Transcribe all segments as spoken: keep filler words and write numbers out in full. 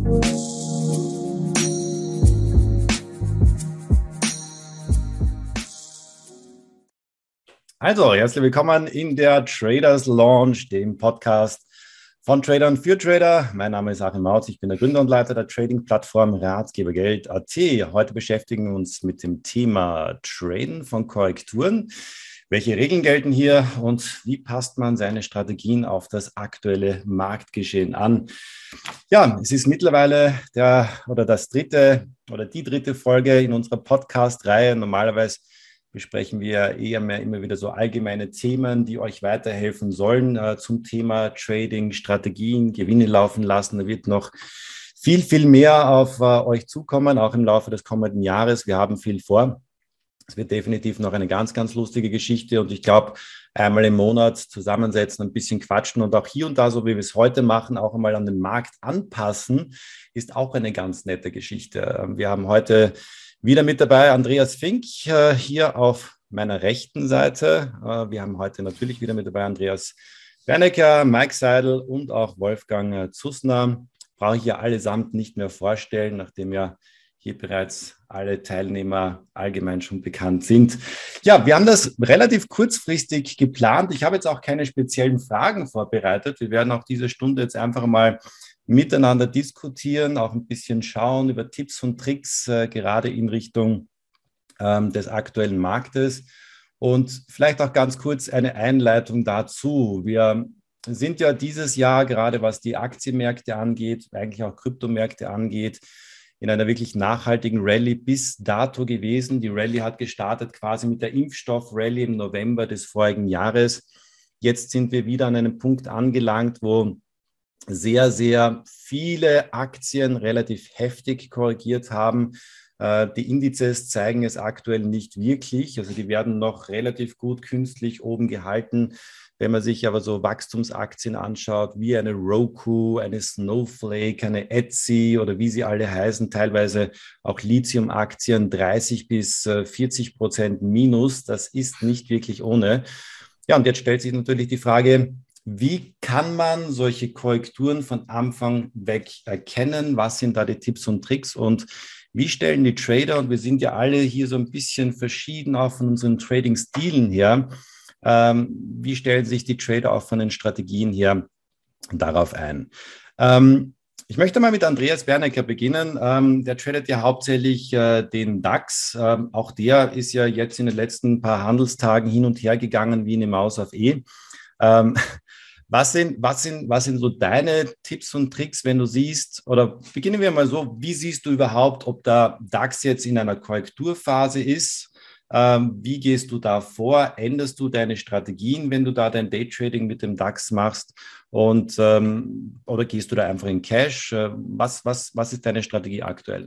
Also, herzlich willkommen in der Traders Lounge, dem Podcast von Tradern für Trader. Mein Name ist Achim Mautz, ich bin der Gründer und Leiter der Trading-Plattform Ratgebergeld punkt at. Heute beschäftigen wir uns mit dem Thema Traden von Korrekturen. Welche Regeln gelten hier und wie passt man seine Strategien auf das aktuelle Marktgeschehen an? Ja, es ist mittlerweile der oder das dritte oder die dritte Folge in unserer Podcast-Reihe. Normalerweise besprechen wir eher mehr immer wieder so allgemeine Themen, die euch weiterhelfen sollen äh, zum Thema Trading, Strategien, Gewinne laufen lassen. Da wird noch viel, viel mehr auf äh, euch zukommen, auch im Laufe des kommenden Jahres. Wir haben viel vor. Es wird definitiv noch eine ganz, ganz lustige Geschichte und ich glaube, einmal im Monat zusammensetzen, ein bisschen quatschen und auch hier und da, so wie wir es heute machen, auch einmal an den Markt anpassen, ist auch eine ganz nette Geschichte. Wir haben heute wieder mit dabei Andreas Fink äh, hier auf meiner rechten Seite. Äh, wir haben heute natürlich wieder mit dabei Andreas Bernecker, Mike Seidel und auch Wolfgang äh, Zussner. Brauche ich ja allesamt nicht mehr vorstellen, nachdem ja hier bereits alle Teilnehmer allgemein schon bekannt sind. Ja, wir haben das relativ kurzfristig geplant. Ich habe jetzt auch keine speziellen Fragen vorbereitet. Wir werden auch diese Stunde jetzt einfach mal miteinander diskutieren, auch ein bisschen schauen über Tipps und Tricks, äh, gerade in Richtung ähm, des aktuellen Marktes. Und vielleicht auch ganz kurz eine Einleitung dazu. Wir sind ja dieses Jahr, gerade was die Aktienmärkte angeht, eigentlich auch Kryptomärkte angeht, in einer wirklich nachhaltigen Rallye bis dato gewesen. Die Rallye hat gestartet quasi mit der Impfstoff-Rallye im November des vorigen Jahres. Jetzt sind wir wieder an einem Punkt angelangt, wo sehr, sehr viele Aktien relativ heftig korrigiert haben. Die Indizes zeigen es aktuell nicht wirklich. Also die werden noch relativ gut künstlich oben gehalten. Wenn man sich aber so Wachstumsaktien anschaut, wie eine Roku, eine Snowflake, eine Etsy oder wie sie alle heißen, teilweise auch Lithium-Aktien, dreißig bis vierzig Prozent Minus, das ist nicht wirklich ohne. Ja, und jetzt stellt sich natürlich die Frage, wie kann man solche Korrekturen von Anfang weg erkennen? Was sind da die Tipps und Tricks? Und wie stellen die Trader, und wir sind ja alle hier so ein bisschen verschieden auch von unseren Trading-Stilen her, ähm, wie stellen sich die Trader auch von den Strategien her darauf ein? Ähm, ich möchte mal mit Andreas Bernecker beginnen. Ähm, der tradet ja hauptsächlich äh, den DAX. Ähm, auch der ist ja jetzt in den letzten paar Handelstagen hin und her gegangen wie eine Maus auf E. Ähm, Was sind, was, sind, was sind so deine Tipps und Tricks, wenn du siehst, oder beginnen wir mal so, wie siehst du überhaupt, ob der DAX jetzt in einer Korrekturphase ist? Ähm, wie gehst du da vor? Änderst du deine Strategien, wenn du da dein Daytrading mit dem DAX machst? Und, ähm, oder gehst du da einfach in Cash? Äh, was, was, was ist deine Strategie aktuell?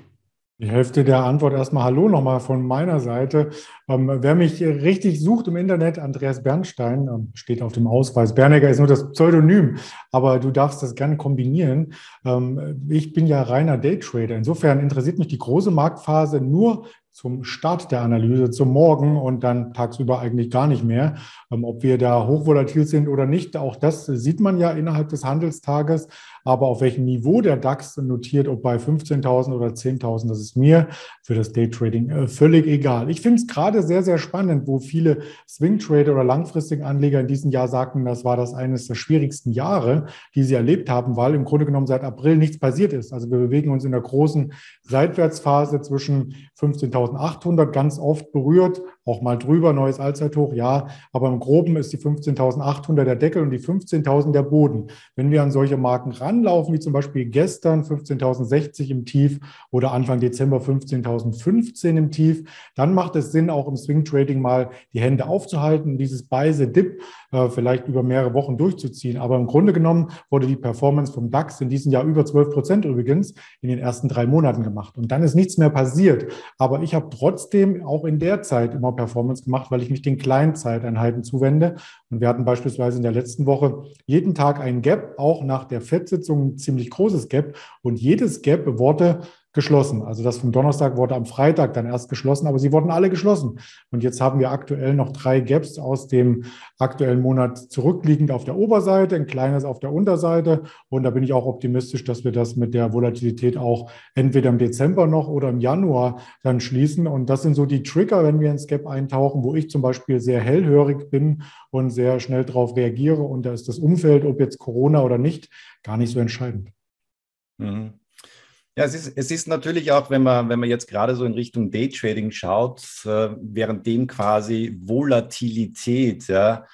Die Hälfte der Antwort erstmal Hallo nochmal von meiner Seite. Ähm, wer mich richtig sucht im Internet, Andreas Bernstein, ähm, steht auf dem Ausweis. Bernecker ist nur das Pseudonym, aber du darfst das gerne kombinieren. Ähm, ich bin ja reiner Daytrader. Insofern interessiert mich die große Marktphase nur zum Start der Analyse, zum Morgen und dann tagsüber eigentlich gar nicht mehr. Ähm, ob wir da hochvolatil sind oder nicht, auch das sieht man ja innerhalb des Handelstages. Aber auf welchem Niveau der DAX notiert, ob bei fünfzehntausend oder zehntausend, das ist mir für das Daytrading äh, völlig egal. Ich finde es gerade sehr, sehr spannend, wo viele Swing-Trader oder langfristigen Anleger in diesem Jahr sagten, das war das eines der schwierigsten Jahre, die sie erlebt haben, weil im Grunde genommen seit April nichts passiert ist. Also wir bewegen uns in der großen Seitwärtsphase zwischen fünfzehntausendachthundert, ganz oft berührt, auch mal drüber, neues Allzeithoch, ja, aber im Groben ist die fünfzehntausendachthundert der Deckel und die fünfzehntausend der Boden. Wenn wir an solche Marken ranlaufen, wie zum Beispiel gestern fünfzehntausendsechzig im Tief oder Anfang Dezember fünfzehntausendfünfzehn im Tief, dann macht es Sinn, auch im Swing Trading mal die Hände aufzuhalten, dieses Buy-the-Dip äh, vielleicht über mehrere Wochen durchzuziehen. Aber im Grunde genommen wurde die Performance vom DAX in diesem Jahr über zwölf Prozent übrigens in den ersten drei Monaten gemacht. Und dann ist nichts mehr passiert. Aber ich habe trotzdem auch in der Zeit immer Performance gemacht, weil ich mich den kleinen Zeiteinheiten zuwende. Und wir hatten beispielsweise in der letzten Woche jeden Tag ein Gap, auch nach der Fed-Sitzung ein ziemlich großes Gap. Und jedes Gap wurde geschlossen. Also das vom Donnerstag wurde am Freitag dann erst geschlossen, aber sie wurden alle geschlossen. Und jetzt haben wir aktuell noch drei Gaps aus dem aktuellen Monat zurückliegend auf der Oberseite, ein kleines auf der Unterseite. Und da bin ich auch optimistisch, dass wir das mit der Volatilität auch entweder im Dezember noch oder im Januar dann schließen. Und das sind so die Trigger, wenn wir ins Gap eintauchen, wo ich zum Beispiel sehr hellhörig bin und sehr schnell darauf reagiere. Und da ist das Umfeld, ob jetzt Corona oder nicht, gar nicht so entscheidend. Mhm. Ja, es ist, es ist natürlich auch, wenn man, wenn man jetzt gerade so in Richtung Daytrading schaut, äh, währenddem quasi Volatilität, ja,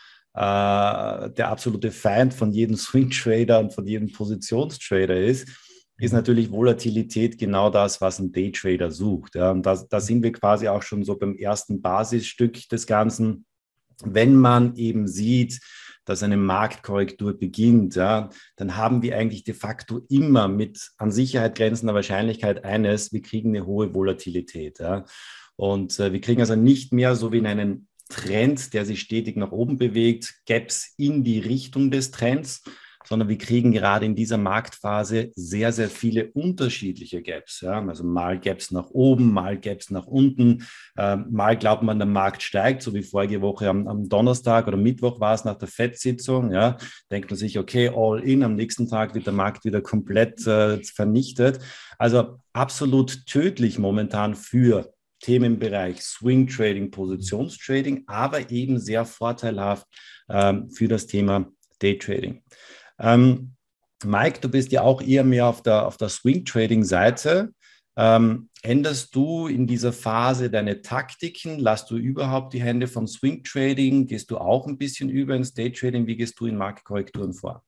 äh, der absolute Feind von jedem Swing-Trader und von jedem Positionstrader ist, ist natürlich Volatilität genau das, was ein Daytrader sucht. Ja. Und da, da sind wir quasi auch schon so beim ersten Basisstück des Ganzen. Wenn man eben sieht, dass eine Marktkorrektur beginnt, ja, dann haben wir eigentlich de facto immer mit an Sicherheit grenzender Wahrscheinlichkeit eines, wir kriegen eine hohe Volatilität. Ja. Und äh, wir kriegen also nicht mehr so wie in einen Trend, der sich stetig nach oben bewegt, Gaps in die Richtung des Trends, sondern wir kriegen gerade in dieser Marktphase sehr, sehr viele unterschiedliche Gaps. Ja? Also mal Gaps nach oben, mal Gaps nach unten, äh, mal glaubt man, der Markt steigt, so wie vorige Woche am, am Donnerstag oder Mittwoch war es nach der Fed-Sitzung. Ja? Denkt man sich, okay, all in, am nächsten Tag wird der Markt wieder komplett äh, vernichtet. Also absolut tödlich momentan für Themenbereich Swing Trading, Positionstrading, aber eben sehr vorteilhaft ähm, für das Thema Daytrading. Ähm, Mike, du bist ja auch eher mehr auf der, auf der Swing-Trading-Seite. Ähm, änderst du in dieser Phase deine Taktiken? Lässt du überhaupt die Hände vom Swing-Trading? Gehst du auch ein bisschen über ins Day-Trading? Wie gehst du in Marktkorrekturen vor?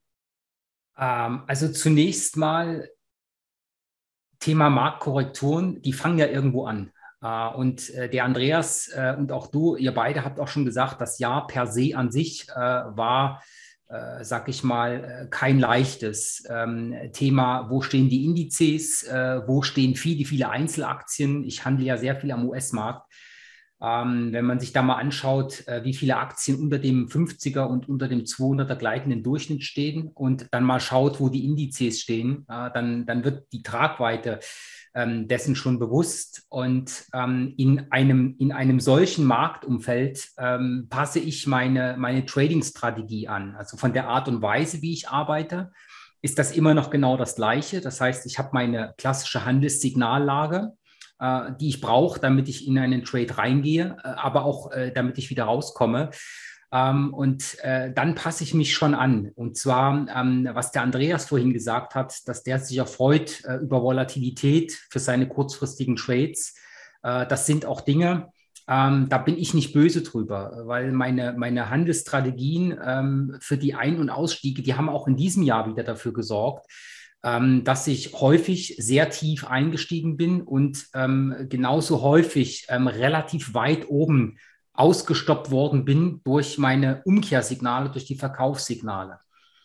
Ähm, also zunächst mal Thema Marktkorrekturen, die fangen ja irgendwo an. Uh, und äh, der Andreas äh, und auch du, ihr beide habt auch schon gesagt, das Jahr per se an sich äh, war, äh, sag ich mal, kein leichtes ähm, Thema. Wo stehen die Indizes? Äh, wo stehen viele, viele Einzelaktien? Ich handle ja sehr viel am U S-Markt. Ähm, wenn man sich da mal anschaut, äh, wie viele Aktien unter dem fünfziger und unter dem zweihunderter gleitenden Durchschnitt stehen und dann mal schaut, wo die Indizes stehen, äh, dann, dann wird die Tragweite ähm, dessen schon bewusst. Und ähm, in, einem, in einem solchen Marktumfeld ähm, passe ich meine, meine Trading-Strategie an. Also von der Art und Weise, wie ich arbeite, ist das immer noch genau das Gleiche. Das heißt, ich habe meine klassische Handelssignallage, die ich brauche, damit ich in einen Trade reingehe, aber auch äh, damit ich wieder rauskomme. Ähm, und äh, dann passe ich mich schon an. Und zwar, ähm, was der Andreas vorhin gesagt hat, dass der sich erfreut äh, über Volatilität für seine kurzfristigen Trades. Äh, das sind auch Dinge, ähm, da bin ich nicht böse drüber, weil meine, meine Handelsstrategien ähm, für die Ein- und Ausstiege, die haben auch in diesem Jahr wieder dafür gesorgt, Ähm, dass ich häufig sehr tief eingestiegen bin und ähm, genauso häufig ähm, relativ weit oben ausgestoppt worden bin durch meine Umkehrsignale, durch die Verkaufssignale.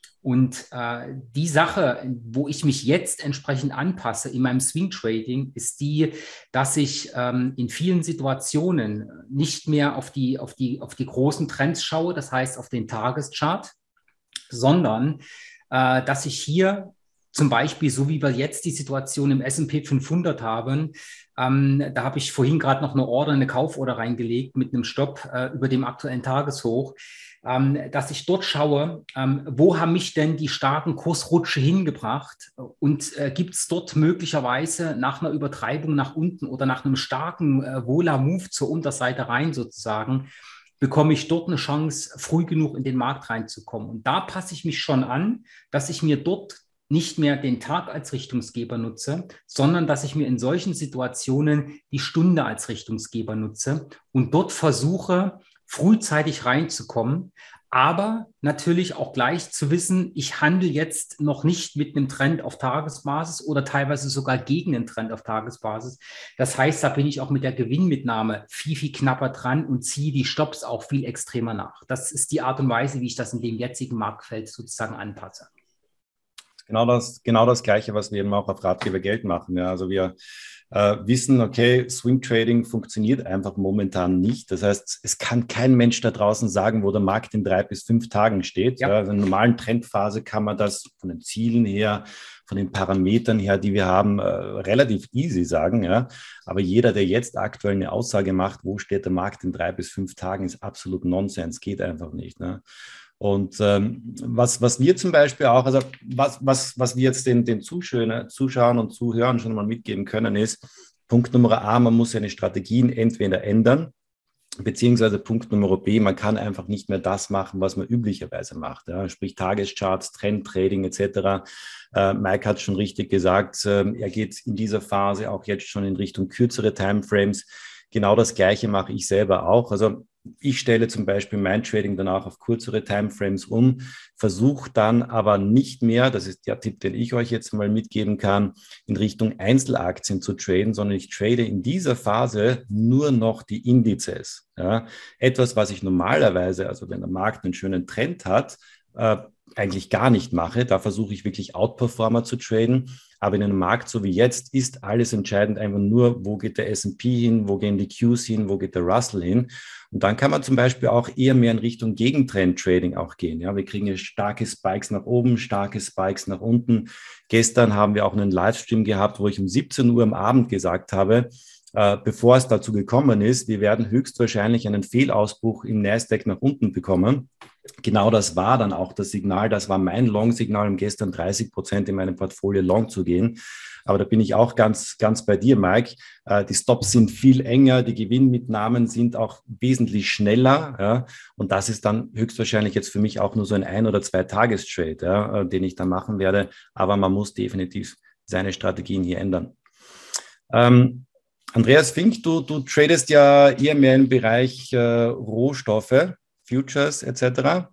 Und äh, die Sache, wo ich mich jetzt entsprechend anpasse in meinem Swing Trading, ist die, dass ich ähm, in vielen Situationen nicht mehr auf die, auf die, auf die großen Trends schaue, das heißt auf den Tageschart, sondern äh, dass ich hier zum Beispiel, so wie wir jetzt die Situation im S und P fünfhundert haben, ähm, da habe ich vorhin gerade noch eine Order, eine Kauforder reingelegt mit einem Stopp äh, über dem aktuellen Tageshoch, ähm, dass ich dort schaue, ähm, wo haben mich denn die starken Kursrutsche hingebracht und äh, gibt es dort möglicherweise nach einer Übertreibung nach unten oder nach einem starken äh, Vola-Move zur Unterseite rein sozusagen, bekomme ich dort eine Chance, früh genug in den Markt reinzukommen. Und da passe ich mich schon an, dass ich mir dort nicht mehr den Tag als Richtungsgeber nutze, sondern dass ich mir in solchen Situationen die Stunde als Richtungsgeber nutze und dort versuche, frühzeitig reinzukommen, aber natürlich auch gleich zu wissen, ich handle jetzt noch nicht mit einem Trend auf Tagesbasis oder teilweise sogar gegen einen Trend auf Tagesbasis. Das heißt, da bin ich auch mit der Gewinnmitnahme viel, viel knapper dran und ziehe die Stops auch viel extremer nach. Das ist die Art und Weise, wie ich das in dem jetzigen Marktfeld sozusagen anpasse. genau das, genau das Gleiche, was wir eben auch auf Ratgeber Geld machen. Ja. Also wir äh, wissen, okay, Swing Trading funktioniert einfach momentan nicht. Das heißt, es kann kein Mensch da draußen sagen, wo der Markt in drei bis fünf Tagen steht. Ja. Ja, also in einer normalen Trendphase kann man das von den Zielen her, von den Parametern her, die wir haben, äh, relativ easy sagen. Ja. Aber jeder, der jetzt aktuell eine Aussage macht, wo steht der Markt in drei bis fünf Tagen, ist absolut Nonsens, geht einfach nicht. Ne. Und ähm, was, was wir zum Beispiel auch, also was, was, was wir jetzt den, den Zuschauern, Zuschauern und Zuhörern schon mal mitgeben können, ist Punkt Nummer A, man muss seine Strategien entweder ändern, beziehungsweise Punkt Nummer B, man kann einfach nicht mehr das machen, was man üblicherweise macht. Ja? Sprich Tagescharts, Trendtrading et cetera. Äh, Mike hat schon richtig gesagt, äh, er geht in dieser Phase auch jetzt schon in Richtung kürzere Timeframes. Genau das Gleiche mache ich selber auch. Also ich stelle zum Beispiel mein Trading danach auf kürzere Timeframes um, versuche dann aber nicht mehr, das ist der Tipp, den ich euch jetzt mal mitgeben kann, in Richtung Einzelaktien zu traden, sondern ich trade in dieser Phase nur noch die Indizes. Ja. Etwas, was ich normalerweise, also wenn der Markt einen schönen Trend hat, äh, eigentlich gar nicht mache. Da versuche ich wirklich Outperformer zu traden. Aber in einem Markt so wie jetzt ist alles entscheidend einfach nur, wo geht der S und P hin, wo gehen die Qs hin, wo geht der Russell hin. Und dann kann man zum Beispiel auch eher mehr in Richtung Gegentrend-Trading auch gehen. Ja, wir kriegen ja starke Spikes nach oben, starke Spikes nach unten. Gestern haben wir auch einen Livestream gehabt, wo ich um siebzehn Uhr am Abend gesagt habe, äh, bevor es dazu gekommen ist, wir werden höchstwahrscheinlich einen Fehlausbruch im Nasdaq nach unten bekommen. Genau das war dann auch das Signal, das war mein Long-Signal, um gestern dreißig Prozent in meinem Portfolio long zu gehen. Aber da bin ich auch ganz, ganz bei dir, Mike. Äh, die Stops sind viel enger, die Gewinnmitnahmen sind auch wesentlich schneller. Ja? Und das ist dann höchstwahrscheinlich jetzt für mich auch nur so ein ein- oder zwei Tagestrade, ja, den ich dann machen werde. Aber man muss definitiv seine Strategien hier ändern. Ähm, Andreas Fink, du, du tradest ja eher mehr im Bereich äh, Rohstoffe, Futures et cetera.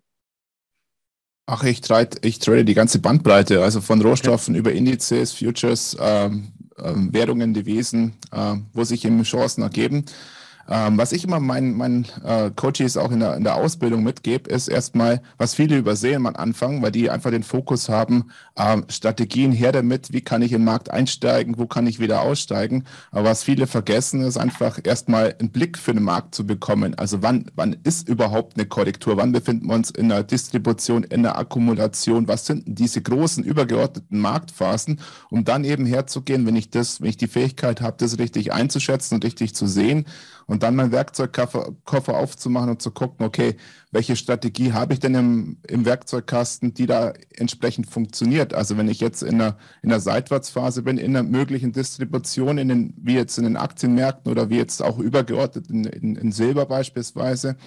Ach, ich trade, ich trade die ganze Bandbreite, also von Rohstoffen okay. über Indizes, Futures, ähm, ähm, Währungen, Devisen, äh, wo sich eben Chancen ergeben. Ähm, was ich immer meinen, meinen äh, Coaches auch in der, in der Ausbildung mitgebe, ist erstmal, was viele übersehen am Anfang, weil die einfach den Fokus haben, äh, Strategien her damit, wie kann ich im Markt einsteigen, wo kann ich wieder aussteigen. Aber was viele vergessen, ist einfach erstmal einen Blick für den Markt zu bekommen. Also wann, wann ist überhaupt eine Korrektur? Wann befinden wir uns in der Distribution, in der Akkumulation? Was sind denn diese großen übergeordneten Marktphasen, um dann eben herzugehen, wenn ich das, wenn ich die Fähigkeit habe, das richtig einzuschätzen und richtig zu sehen, und dann meinen Werkzeugkoffer Koffer aufzumachen und zu gucken, okay, welche Strategie habe ich denn im, im Werkzeugkasten, die da entsprechend funktioniert. Also wenn ich jetzt in einer, in einer Seitwärtsphase bin, in einer möglichen Distribution, in den, wie jetzt in den Aktienmärkten oder wie jetzt auch übergeordnet in, in, in Silber beispielsweise,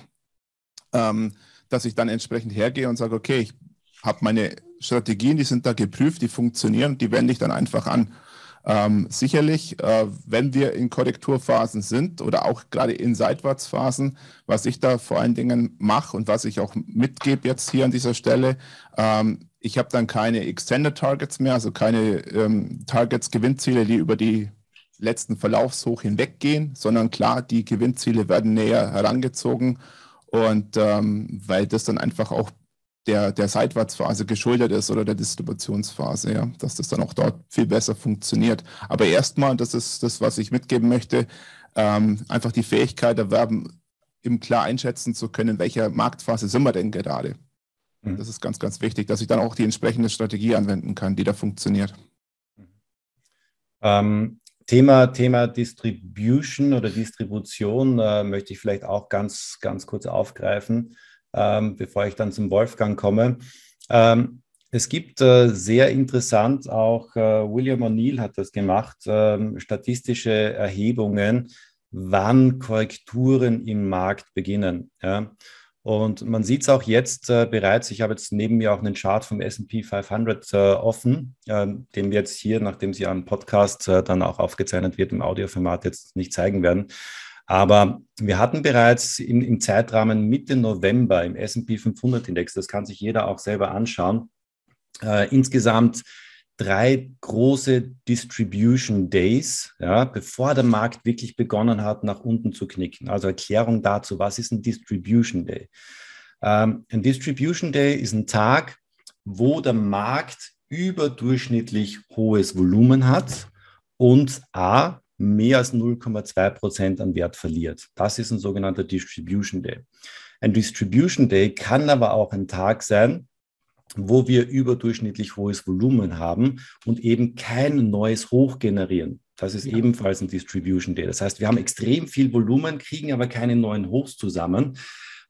ähm, dass ich dann entsprechend hergehe und sage, okay, ich habe meine Strategien, die sind da geprüft, die funktionieren, die wende ich dann einfach an. Ähm, sicherlich, äh, wenn wir in Korrekturphasen sind oder auch gerade in Seitwärtsphasen, was ich da vor allen Dingen mache und was ich auch mitgebe jetzt hier an dieser Stelle, ähm, ich habe dann keine Extended Targets mehr, also keine ähm, Targets, Gewinnziele, die über die letzten Verlaufshoch hinweggehen, sondern klar, die Gewinnziele werden näher herangezogen und ähm, weil das dann einfach auch Der, der Seitwärtsphase geschuldet ist oder der Distributionsphase, ja, dass das dann auch dort viel besser funktioniert. Aber erstmal, das ist das, was ich mitgeben möchte, ähm, einfach die Fähigkeit erwerben, eben klar einschätzen zu können, in welcher Marktphase sind wir denn gerade. Mhm. Das ist ganz, ganz wichtig, dass ich dann auch die entsprechende Strategie anwenden kann, die da funktioniert. Ähm, Thema, Thema Distribution oder Distribution äh, möchte ich vielleicht auch ganz, ganz kurz aufgreifen. Ähm, bevor ich dann zum Wolfgang komme. Ähm, es gibt äh, sehr interessant, auch äh, William O'Neill hat das gemacht, ähm, statistische Erhebungen, wann Korrekturen im Markt beginnen. Ja? Und man sieht es auch jetzt äh, bereits, ich habe jetzt neben mir auch einen Chart vom S und P fünfhundert äh, offen, äh, den wir jetzt hier, nachdem sie am Podcast äh, dann auch aufgezeichnet wird, im Audioformat jetzt nicht zeigen werden. Aber wir hatten bereits im, im Zeitrahmen Mitte November im S und P fünfhundert Index, das kann sich jeder auch selber anschauen, äh, insgesamt drei große Distribution Days, ja, bevor der Markt wirklich begonnen hat, nach unten zu knicken. Also Erklärung dazu, was ist ein Distribution Day? Ähm, ein Distribution Day ist ein Tag, wo der Markt überdurchschnittlich hohes Volumen hat und A, mehr als null Komma zwei Prozent an Wert verliert. Das ist ein sogenannter Distribution Day. Ein Distribution Day kann aber auch ein Tag sein, wo wir überdurchschnittlich hohes Volumen haben und eben kein neues Hoch generieren. Das ist ja ebenfalls ein Distribution Day. Das heißt, wir haben extrem viel Volumen, kriegen aber keine neuen Hochs zusammen.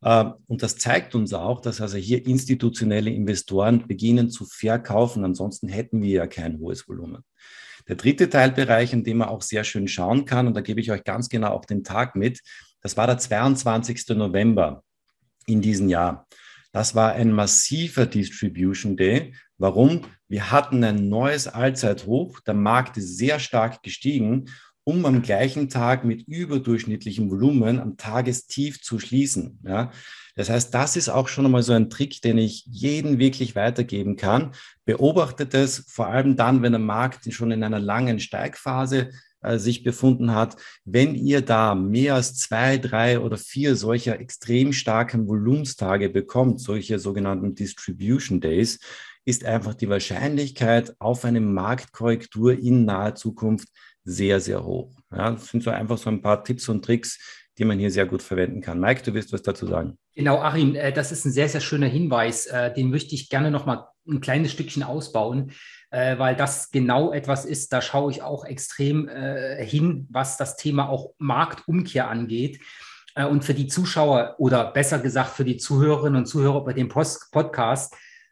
Und das zeigt uns auch, dass also hier institutionelle Investoren beginnen zu verkaufen. Ansonsten hätten wir ja kein hohes Volumen. Der dritte Teilbereich, in dem man auch sehr schön schauen kann, und da gebe ich euch ganz genau auch den Tag mit, das war der zweiundzwanzigsten November in diesem Jahr. Das war ein massiver Distribution Day. Warum? Wir hatten ein neues Allzeithoch, der Markt ist sehr stark gestiegen, um am gleichen Tag mit überdurchschnittlichem Volumen am Tagestief zu schließen. Ja? Das heißt, das ist auch schon einmal so ein Trick, den ich jedem wirklich weitergeben kann. Beobachtet es vor allem dann, wenn der Markt schon in einer langen Steigphase äh, sich befunden hat. Wenn ihr da mehr als zwei, drei oder vier solcher extrem starken Volumenstage bekommt, solche sogenannten Distribution Days, ist einfach die Wahrscheinlichkeit auf eine Marktkorrektur in naher Zukunft sehr, sehr hoch. Ja, das sind so einfach so ein paar Tipps und Tricks, die man hier sehr gut verwenden kann. Mike, du wirst was dazu sagen. Genau, Achim, das ist ein sehr, sehr schöner Hinweis. Den möchte ich gerne noch mal ein kleines Stückchen ausbauen, weil das genau etwas ist, da schaue ich auch extrem hin, was das Thema auch Marktumkehr angeht. Und für die Zuschauer oder besser gesagt für die Zuhörerinnen und Zuhörer bei dem Podcast,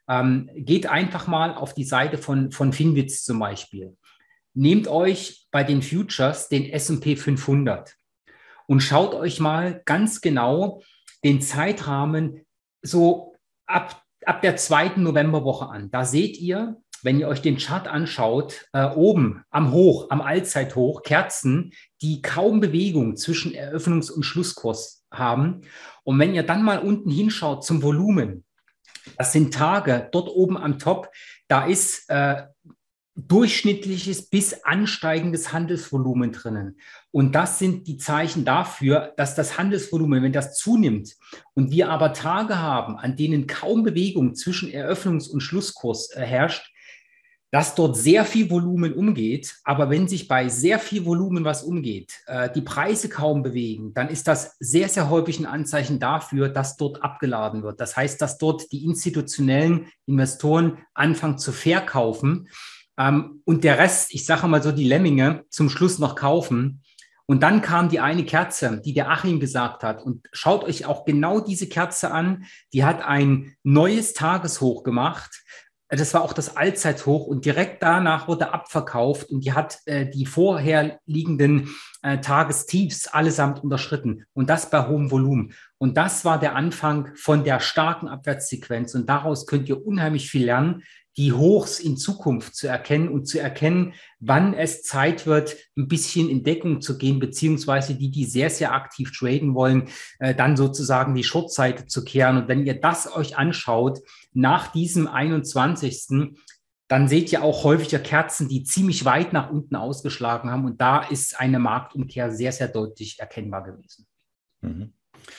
geht einfach mal auf die Seite von, von Finwitz zum Beispiel. Nehmt euch bei den Futures den S und P fünfhundert und schaut euch mal ganz genau den Zeitrahmen so ab, ab der zweiten Novemberwoche an. Da seht ihr, wenn ihr euch den Chart anschaut, äh, oben am Hoch, am Allzeithoch, Kerzen, die kaum Bewegung zwischen Eröffnungs- und Schlusskurs haben. Und wenn ihr dann mal unten hinschaut zum Volumen, das sind Tage dort oben am Top, da ist äh, durchschnittliches bis ansteigendes Handelsvolumen drinnen. Und das sind die Zeichen dafür, dass das Handelsvolumen, wenn das zunimmt und wir aber Tage haben, an denen kaum Bewegung zwischen Eröffnungs- und Schlusskurs äh, herrscht, dass dort sehr viel Volumen umgeht. Aber wenn sich bei sehr viel Volumen was umgeht, äh, die Preise kaum bewegen, dann ist das sehr, sehr häufig ein Anzeichen dafür, dass dort abgeladen wird. Das heißt, dass dort die institutionellen Investoren anfangen zu verkaufen. Um, und der Rest, ich sage mal so, die Lemminge zum Schluss noch kaufen. Und dann kam die eine Kerze, die der Achim gesagt hat. Und schaut euch auch genau diese Kerze an. Die hat ein neues Tageshoch gemacht. Das war auch das Allzeithoch. Und direkt danach wurde abverkauft. Und die hat äh, die vorherliegenden äh, Tagestiefs allesamt unterschritten. Und das bei hohem Volumen. Und das war der Anfang von der starken Abwärtssequenz. Und daraus könnt ihr unheimlich viel lernen, die Hochs in Zukunft zu erkennen und zu erkennen, wann es Zeit wird, ein bisschen in Deckung zu gehen, beziehungsweise die, die sehr, sehr aktiv traden wollen, äh, dann sozusagen die Short-Seite zu kehren. Und wenn ihr das euch anschaut, nach diesem einundzwanzigsten dann seht ihr auch häufiger Kerzen, die ziemlich weit nach unten ausgeschlagen haben. Und da ist eine Marktumkehr sehr, sehr deutlich erkennbar gewesen. Mhm.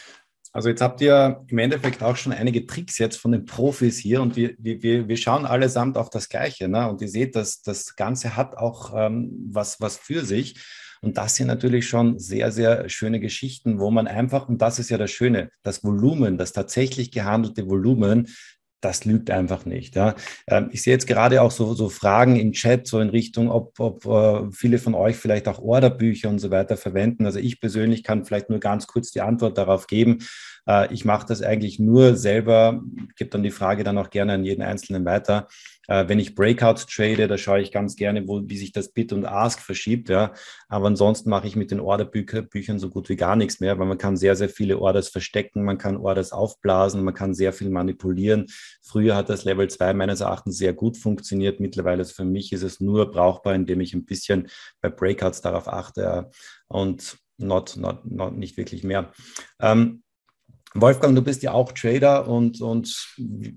Also jetzt habt ihr im Endeffekt auch schon einige Tricks jetzt von den Profis hier und wir, wir, wir schauen allesamt auf das Gleiche. Ne? Und ihr seht, dass das Ganze hat auch ähm, was, was für sich. Und das sind natürlich schon sehr, sehr schöne Geschichten, wo man einfach, und das ist ja das Schöne, das Volumen, das tatsächlich gehandelte Volumen, das lügt einfach nicht. Ja. Ich sehe jetzt gerade auch so, so Fragen im Chat, so in Richtung, ob, ob uh, viele von euch vielleicht auch Orderbücher und so weiter verwenden. Also ich persönlich kann vielleicht nur ganz kurz die Antwort darauf geben. Uh, ich mache das eigentlich nur selber, gebe dann die Frage dann auch gerne an jeden Einzelnen weiter. Uh, wenn ich Breakouts trade, da schaue ich ganz gerne, wo, wie sich das Bid und Ask verschiebt. Ja. Aber ansonsten mache ich mit den Orderbüchern so gut wie gar nichts mehr, weil man kann sehr, sehr viele Orders verstecken, man kann Orders aufblasen, man kann sehr viel manipulieren. Früher hat das Level zwei meines Erachtens sehr gut funktioniert. Mittlerweile für mich ist es nur brauchbar, indem ich ein bisschen bei Breakouts darauf achte und not, not, not, nicht wirklich mehr. Ähm, Wolfgang, du bist ja auch Trader und, und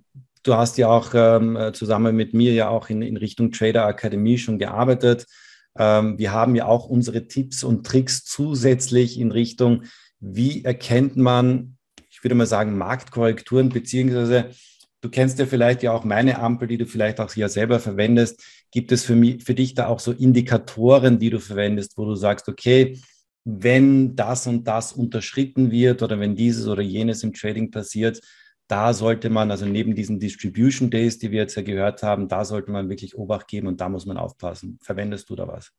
du hast ja auch ähm, zusammen mit mir ja auch in, in Richtung Trader Akademie schon gearbeitet. Ähm, wir haben ja auch unsere Tipps und Tricks zusätzlich in Richtung, wie erkennt man, ich würde mal sagen, Marktkorrekturen, beziehungsweise du kennst ja vielleicht ja auch meine Ampel, die du vielleicht auch ja selber verwendest. Gibt es für mich, für dich da auch so Indikatoren, die du verwendest, wo du sagst, okay, wenn das und das unterschritten wird oder wenn dieses oder jenes im Trading passiert, da sollte man, also neben diesen Distribution Days, die wir jetzt ja gehört haben, da sollte man wirklich Obacht geben und da muss man aufpassen. Verwendest du da was?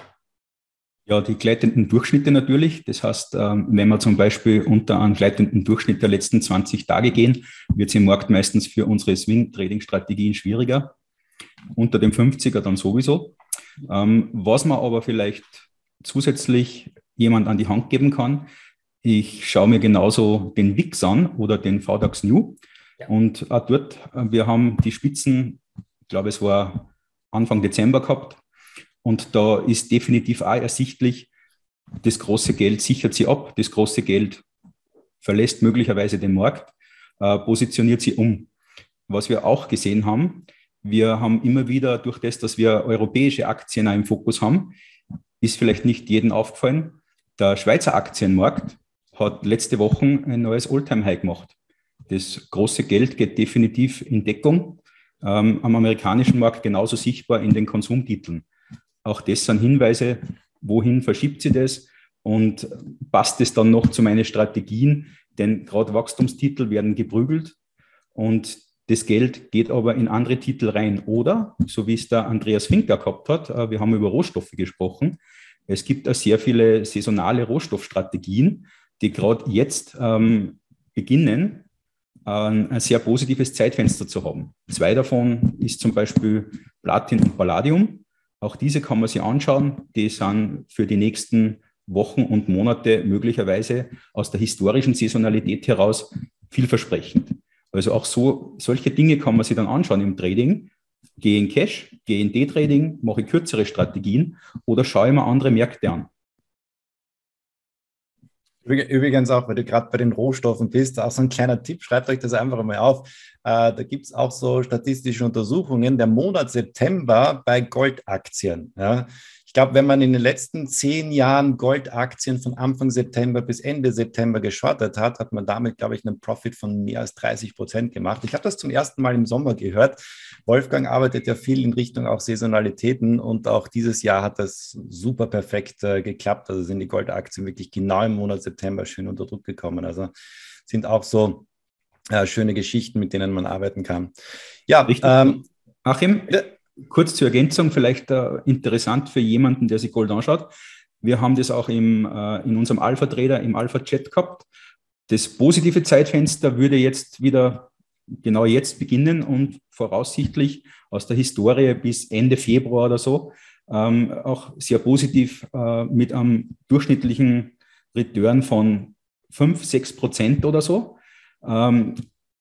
Ja, die gleitenden Durchschnitte natürlich. Das heißt, wenn wir zum Beispiel unter einen gleitenden Durchschnitt der letzten zwanzig Tage gehen, wird es im Markt meistens für unsere Swing-Trading-Strategien schwieriger. Unter dem fünfziger dann sowieso. Was man aber vielleicht zusätzlich jemand an die Hand geben kann, ich schaue mir genauso den W I X an oder den V DAX New. Ja. Und auch dort, wir haben die Spitzen, ich glaube, es war Anfang Dezember gehabt. Und da ist definitiv auch ersichtlich, das große Geld sichert sie ab, das große Geld verlässt möglicherweise den Markt, äh, positioniert sie um. Was wir auch gesehen haben, wir haben immer wieder durch das, dass wir europäische Aktien auch im Fokus haben, ist vielleicht nicht jedem aufgefallen, der Schweizer Aktienmarkt hat letzte Woche ein neues All-Time-High gemacht. Das große Geld geht definitiv in Deckung, ähm, am amerikanischen Markt genauso sichtbar in den Konsumtiteln. Auch das sind Hinweise, wohin verschiebt sie das und passt es dann noch zu meinen Strategien, denn gerade Wachstumstitel werden geprügelt und das Geld geht aber in andere Titel rein. Oder, so wie es der Andreas Finker gehabt hat, wir haben über Rohstoffe gesprochen, es gibt auch sehr viele saisonale Rohstoffstrategien, die gerade jetzt ähm, beginnen, ein, ein sehr positives Zeitfenster zu haben. Zwei davon ist zum Beispiel Platin und Palladium. Auch diese kann man sich anschauen. Die sind für die nächsten Wochen und Monate möglicherweise aus der historischen Saisonalität heraus vielversprechend. Also auch so, solche Dinge kann man sich dann anschauen im Trading. Gehe in Cash, gehe in Day-Trading, mache kürzere Strategien oder schaue mir andere Märkte an. Übrigens auch, weil du gerade bei den Rohstoffen bist, auch so ein kleiner Tipp, schreibt euch das einfach mal auf. Äh, da gibt es auch so statistische Untersuchungen, der Monat September bei Goldaktien. Ja. Ich glaube, wenn man in den letzten zehn Jahren Goldaktien von Anfang September bis Ende September geschortet hat, hat man damit, glaube ich, einen Profit von mehr als dreißig Prozent gemacht. Ich habe das zum ersten Mal im Sommer gehört. Wolfgang arbeitet ja viel in Richtung auch Saisonalitäten und auch dieses Jahr hat das super perfekt äh, geklappt. Also sind die Goldaktien wirklich genau im Monat September schön unter Druck gekommen. Also sind auch so äh, schöne Geschichten, mit denen man arbeiten kann. Ja, ähm, Achim, ja. Kurz zur Ergänzung, vielleicht äh, interessant für jemanden, der sich Gold anschaut. Wir haben das auch im, äh, in unserem Alpha-Trader, im Alpha-Chat gehabt. Das positive Zeitfenster würde jetzt wieder genau jetzt beginnen und voraussichtlich aus der Historie bis Ende Februar oder so ähm, auch sehr positiv äh, mit einem durchschnittlichen Return von fünf, sechs Prozent oder so ähm,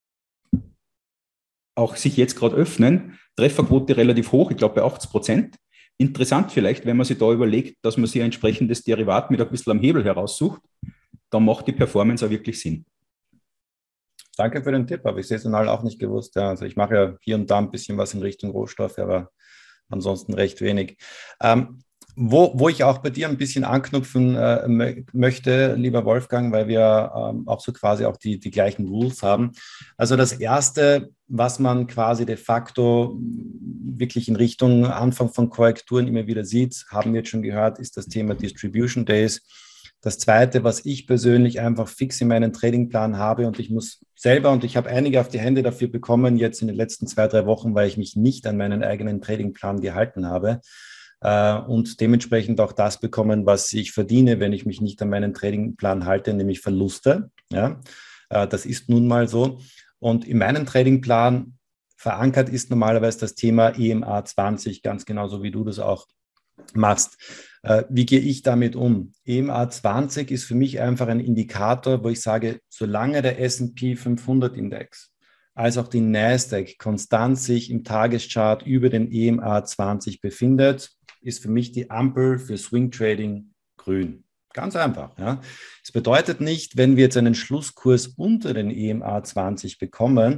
auch sich jetzt gerade öffnen. Trefferquote relativ hoch, ich glaube bei achtzig Prozent. Interessant vielleicht, wenn man sich da überlegt, dass man sich ein entsprechendes Derivat mit ein bisschen am Hebel heraussucht, dann macht die Performance auch wirklich Sinn. Danke für den Tipp, habe ich saisonal auch nicht gewusst. Ja, also ich mache ja hier und da ein bisschen was in Richtung Rohstoffe, aber ansonsten recht wenig. Ähm, wo, wo ich auch bei dir ein bisschen anknüpfen äh, möchte, lieber Wolfgang, weil wir ähm, auch so quasi auch die, die gleichen Rules haben. Also das Erste, was man quasi de facto wirklich in Richtung Anfang von Korrekturen immer wieder sieht, haben wir jetzt schon gehört, ist das Thema Distribution Days. Das Zweite, was ich persönlich einfach fix in meinen Tradingplan habe und ich muss selber, und ich habe einige auf die Hände dafür bekommen, jetzt in den letzten zwei, drei Wochen, weil ich mich nicht an meinen eigenen Tradingplan gehalten habe äh, und dementsprechend auch das bekommen, was ich verdiene, wenn ich mich nicht an meinen Tradingplan halte, nämlich Verluste. Ja? Äh, das ist nun mal so. Und in meinem Tradingplan verankert ist normalerweise das Thema E M A zwanzig, ganz genauso wie du das auch machst. Äh, wie gehe ich damit um? E M A zwanzig ist für mich einfach ein Indikator, wo ich sage, solange der S und P fünfhundert Index als auch die Nasdaq konstant sich im Tageschart über den E M A zwanzig befindet, ist für mich die Ampel für Swing Trading grün. Ganz einfach. Ja. Das bedeutet nicht, wenn wir jetzt einen Schlusskurs unter den E M A zwanzig bekommen,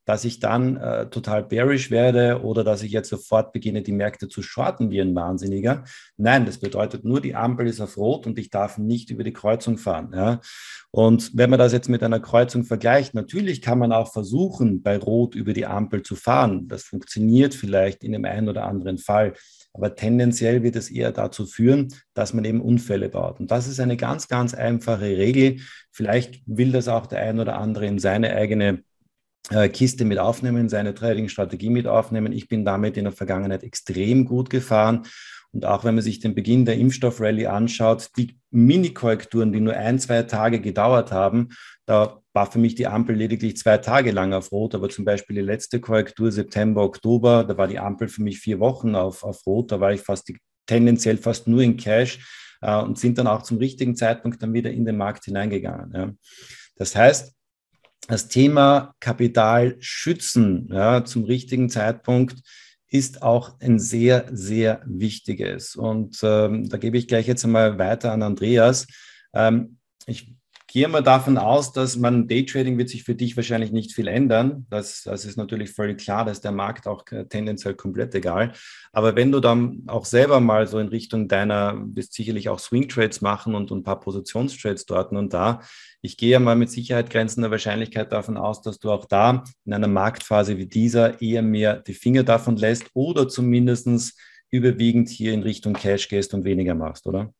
dass ich dann äh, total bearish werde oder dass ich jetzt sofort beginne, die Märkte zu shorten wie ein Wahnsinniger. Nein, das bedeutet nur, die Ampel ist auf Rot und ich darf nicht über die Kreuzung fahren. Ja? Und wenn man das jetzt mit einer Kreuzung vergleicht, natürlich kann man auch versuchen, bei Rot über die Ampel zu fahren. Das funktioniert vielleicht in dem einen oder anderen Fall. Aber tendenziell wird es eher dazu führen, dass man eben Unfälle baut. Und das ist eine ganz, ganz einfache Regel. Vielleicht will das auch der ein oder andere in seine eigene äh, Kiste mit aufnehmen, seine Trading-Strategie mit aufnehmen. Ich bin damit in der Vergangenheit extrem gut gefahren. Und auch wenn man sich den Beginn der Impfstoff-Rallye anschaut, die Mini-Korrekturen, die nur ein, zwei Tage gedauert haben, da war für mich die Ampel lediglich zwei Tage lang auf Rot, aber zum Beispiel die letzte Korrektur September, Oktober, da war die Ampel für mich vier Wochen auf, auf Rot, da war ich fast die, tendenziell fast nur in Cash äh, und sind dann auch zum richtigen Zeitpunkt dann wieder in den Markt hineingegangen. Ja. Das heißt, das Thema Kapital schützen, ja, zum richtigen Zeitpunkt ist auch ein sehr, sehr wichtiges. Und ähm, da gebe ich gleich jetzt einmal weiter an Andreas. Ähm, ich gehe mal davon aus, dass man Daytrading wird sich für dich wahrscheinlich nicht viel ändern. Das, das ist natürlich völlig klar, dass der Markt auch tendenziell komplett egal. Aber wenn du dann auch selber mal so in Richtung deiner, wirst sicherlich auch Swing Trades machen und ein paar Positionstrades dort und da. Ich gehe ja mal mit Sicherheit grenzender Wahrscheinlichkeit davon aus, dass du auch da in einer Marktphase wie dieser eher mehr die Finger davon lässt oder zumindest überwiegend hier in Richtung Cash gehst und weniger machst, oder?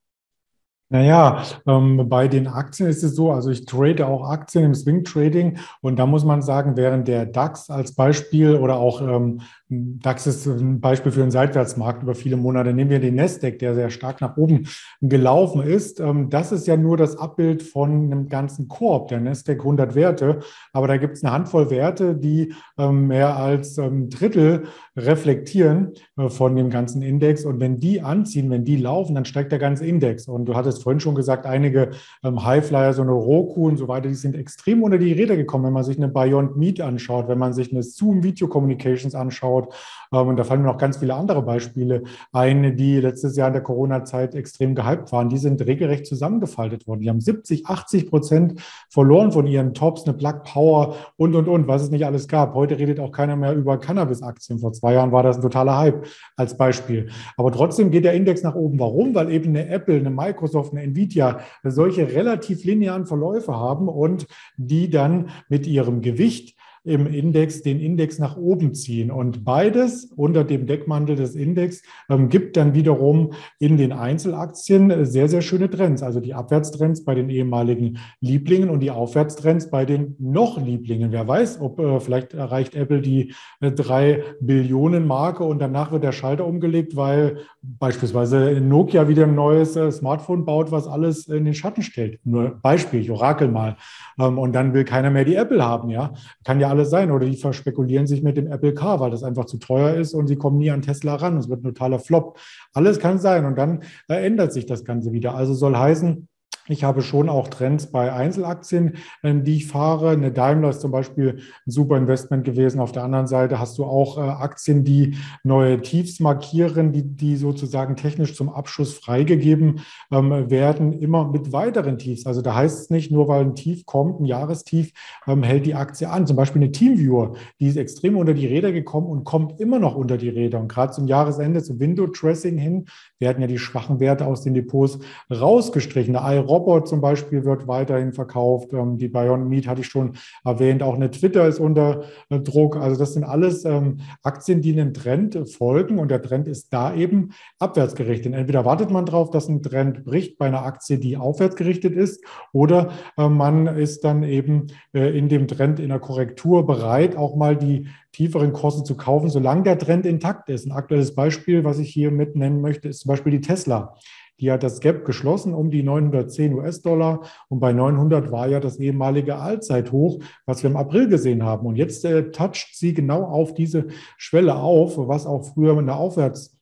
Naja, ähm, bei den Aktien ist es so, also ich trade auch Aktien im Swing Trading und da muss man sagen, während der DAX als Beispiel oder auch ähm, DAX ist ein Beispiel für einen Seitwärtsmarkt über viele Monate, nehmen wir den Nasdaq, der sehr stark nach oben gelaufen ist. Ähm, das ist ja nur das Abbild von einem ganzen Korb, der Nasdaq hundert Werte, aber da gibt es eine Handvoll Werte, die ähm, mehr als ähm, Drittel reflektieren äh, von dem ganzen Index und wenn die anziehen, wenn die laufen, dann steigt der ganze Index und du hattest vorhin schon gesagt, einige ähm, Highflyer, so eine Roku und so weiter, die sind extrem unter die Räder gekommen, wenn man sich eine Beyond Meat anschaut, wenn man sich eine Zoom Video Communications anschaut. Ähm, und da fallen mir noch ganz viele andere Beispiele ein, die letztes Jahr in der Corona-Zeit extrem gehypt waren. Die sind regelrecht zusammengefaltet worden. Die haben siebzig, achtzig Prozent verloren von ihren Tops, eine Plug Power und, und, und, was es nicht alles gab. Heute redet auch keiner mehr über Cannabis-Aktien. Vor zwei Jahren war das ein totaler Hype als Beispiel. Aber trotzdem geht der Index nach oben. Warum? Weil eben eine Apple, eine Microsoft, eine Nvidia solche relativ linearen Verläufe haben und die dann mit ihrem Gewicht im Index den Index nach oben ziehen. Und beides unter dem Deckmantel des Index ähm, gibt dann wiederum in den Einzelaktien sehr, sehr schöne Trends. Also die Abwärtstrends bei den ehemaligen Lieblingen und die Aufwärtstrends bei den noch Lieblingen. Wer weiß, ob äh, vielleicht erreicht Apple die äh, drei Billionen Marke und danach wird der Schalter umgelegt, weil beispielsweise Nokia wieder ein neues äh, Smartphone baut, was alles in den Schatten stellt. Nur Beispiel, ich orakel mal. Ähm, und dann will keiner mehr die Apple haben, ja. Kann ja alles sein. Oder die verspekulieren sich mit dem Apple Car, weil das einfach zu teuer ist und sie kommen nie an Tesla ran. Es wird ein totaler Flop. Alles kann sein. Und dann äh, ändert sich das Ganze wieder. Also soll heißen, ich habe schon auch Trends bei Einzelaktien, die ich fahre. Eine Daimler ist zum Beispiel ein super Investment gewesen. Auf der anderen Seite hast du auch Aktien, die neue Tiefs markieren, die, die sozusagen technisch zum Abschluss freigegeben werden, immer mit weiteren Tiefs. Also da heißt es nicht, nur weil ein Tief kommt, ein Jahrestief, hält die Aktie an. Zum Beispiel eine Teamviewer, die ist extrem unter die Räder gekommen und kommt immer noch unter die Räder. Und gerade zum Jahresende, zum Window-Dressing hin, werden ja die schwachen Werte aus den Depots rausgestrichen. Der iRobot zum Beispiel wird weiterhin verkauft. Die Beyond Meat hatte ich schon erwähnt. Auch eine Twitter ist unter Druck. Also das sind alles Aktien, die einem Trend folgen. Und der Trend ist da eben abwärts gerichtet. Entweder wartet man darauf, dass ein Trend bricht bei einer Aktie, die aufwärts gerichtet ist, oder man ist dann eben in dem Trend in der Korrektur bereit, auch mal die tieferen Kurse zu kaufen, solange der Trend intakt ist. Ein aktuelles Beispiel, was ich hier mit nennen möchte, ist zum Beispiel die Tesla. Die hat das Gap geschlossen um die neunhundertzehn US-Dollar und bei neunhundert war ja das ehemalige Allzeithoch, was wir im April gesehen haben. Und jetzt äh, toucht sie genau auf diese Schwelle auf, was auch früher in der Aufwärts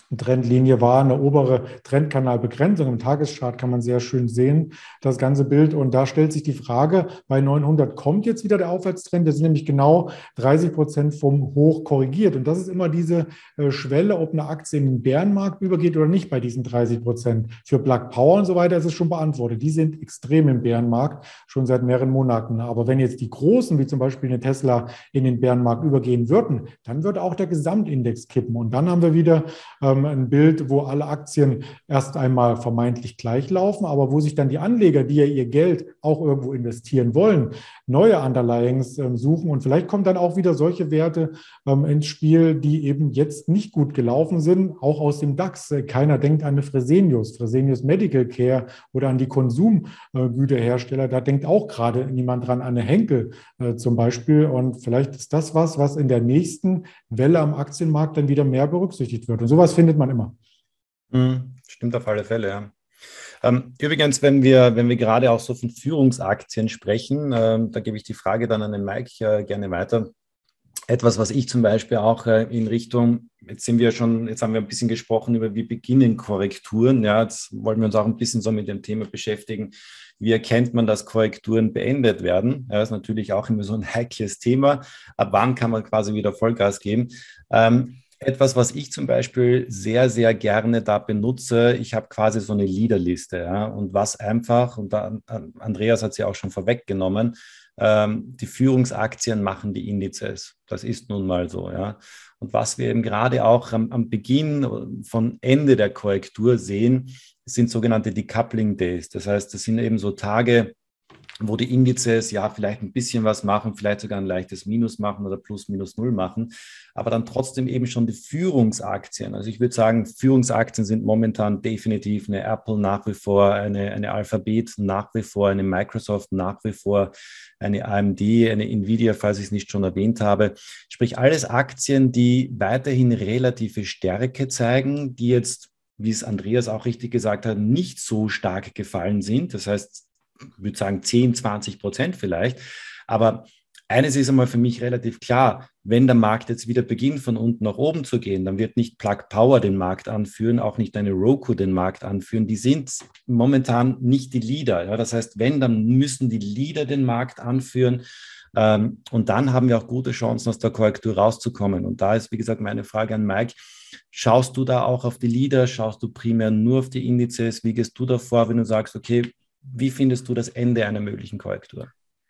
Trendlinie war, eine obere Trendkanalbegrenzung. Im Tageschart kann man sehr schön sehen, das ganze Bild. Und da stellt sich die Frage, bei neunhundert kommt jetzt wieder der Aufwärtstrend. Das sind nämlich genau dreißig Prozent vom Hoch korrigiert. Und das ist immer diese äh, Schwelle, ob eine Aktie in den Bärenmarkt übergeht oder nicht bei diesen dreißig Prozent. Für Plug Power und so weiter ist es schon beantwortet. Die sind extrem im Bärenmarkt, schon seit mehreren Monaten. Aber wenn jetzt die Großen, wie zum Beispiel eine Tesla, in den Bärenmarkt übergehen würden, dann würde auch der Gesamtindex kippen. Und dann haben wir wieder ähm, ein Bild, wo alle Aktien erst einmal vermeintlich gleich laufen, aber wo sich dann die Anleger, die ja ihr Geld auch irgendwo investieren wollen, neue Underlyings ähm, suchen. Und vielleicht kommen dann auch wieder solche Werte ähm, ins Spiel, die eben jetzt nicht gut gelaufen sind, auch aus dem DAX. Keiner denkt an eine Fresenius, Fresenius Medical Care oder an die Konsumgüterhersteller. Da denkt auch gerade niemand dran, an eine Henkel äh, zum Beispiel. Und vielleicht ist das was, was in der nächsten Welle am Aktienmarkt dann wieder mehr berücksichtigt wird. Und sowas findet man immer. Mhm, stimmt auf alle Fälle, ja. Ähm, übrigens, wenn wir, wenn wir gerade auch so von Führungsaktien sprechen, ähm, da gebe ich die Frage dann an den Mike äh, gerne weiter. Etwas, was ich zum Beispiel auch äh, in Richtung, jetzt sind wir schon, jetzt haben wir ein bisschen gesprochen über, wie beginnen Korrekturen. Ja, jetzt wollen wir uns auch ein bisschen so mit dem Thema beschäftigen. Wie erkennt man, dass Korrekturen beendet werden? Ja, das ist natürlich auch immer so ein heikles Thema. Ab wann kann man quasi wieder Vollgas geben? Ähm, Etwas, was ich zum Beispiel sehr, sehr gerne da benutze, ich habe quasi so eine Leaderliste, ja, und was einfach, und da, Andreas hat es ja auch schon vorweggenommen, ähm, die Führungsaktien machen die Indizes. Das ist nun mal so, ja. Und was wir eben gerade auch am, am Beginn von Ende der Korrektur sehen, sind sogenannte Decoupling Days. Das heißt, das sind eben so Tage, wo die Indizes ja vielleicht ein bisschen was machen, vielleicht sogar ein leichtes Minus machen oder plus minus null machen, aber dann trotzdem eben schon die Führungsaktien. Also ich würde sagen, Führungsaktien sind momentan definitiv eine Apple nach wie vor, eine, eine Alphabet nach wie vor, eine Microsoft nach wie vor, eine A M D, eine Nvidia, falls ich es nicht schon erwähnt habe. Sprich, alles Aktien, die weiterhin relative Stärke zeigen, die jetzt, wie es Andreas auch richtig gesagt hat, nicht so stark gefallen sind. Das heißt, ich würde sagen zehn, zwanzig Prozent vielleicht. Aber eines ist einmal für mich relativ klar, wenn der Markt jetzt wieder beginnt, von unten nach oben zu gehen, dann wird nicht Plug Power den Markt anführen, auch nicht eine Roku den Markt anführen. Die sind momentan nicht die Leader. Ja, das heißt, wenn, dann müssen die Leader den Markt anführen. Ähm, und dann haben wir auch gute Chancen, aus der Korrektur rauszukommen. Und da ist, wie gesagt, meine Frage an Mike. Schaust du da auch auf die Leader? Schaust du primär nur auf die Indizes? Wie gehst du da vor, wenn du sagst, okay, wie findest du das Ende einer möglichen Korrektur?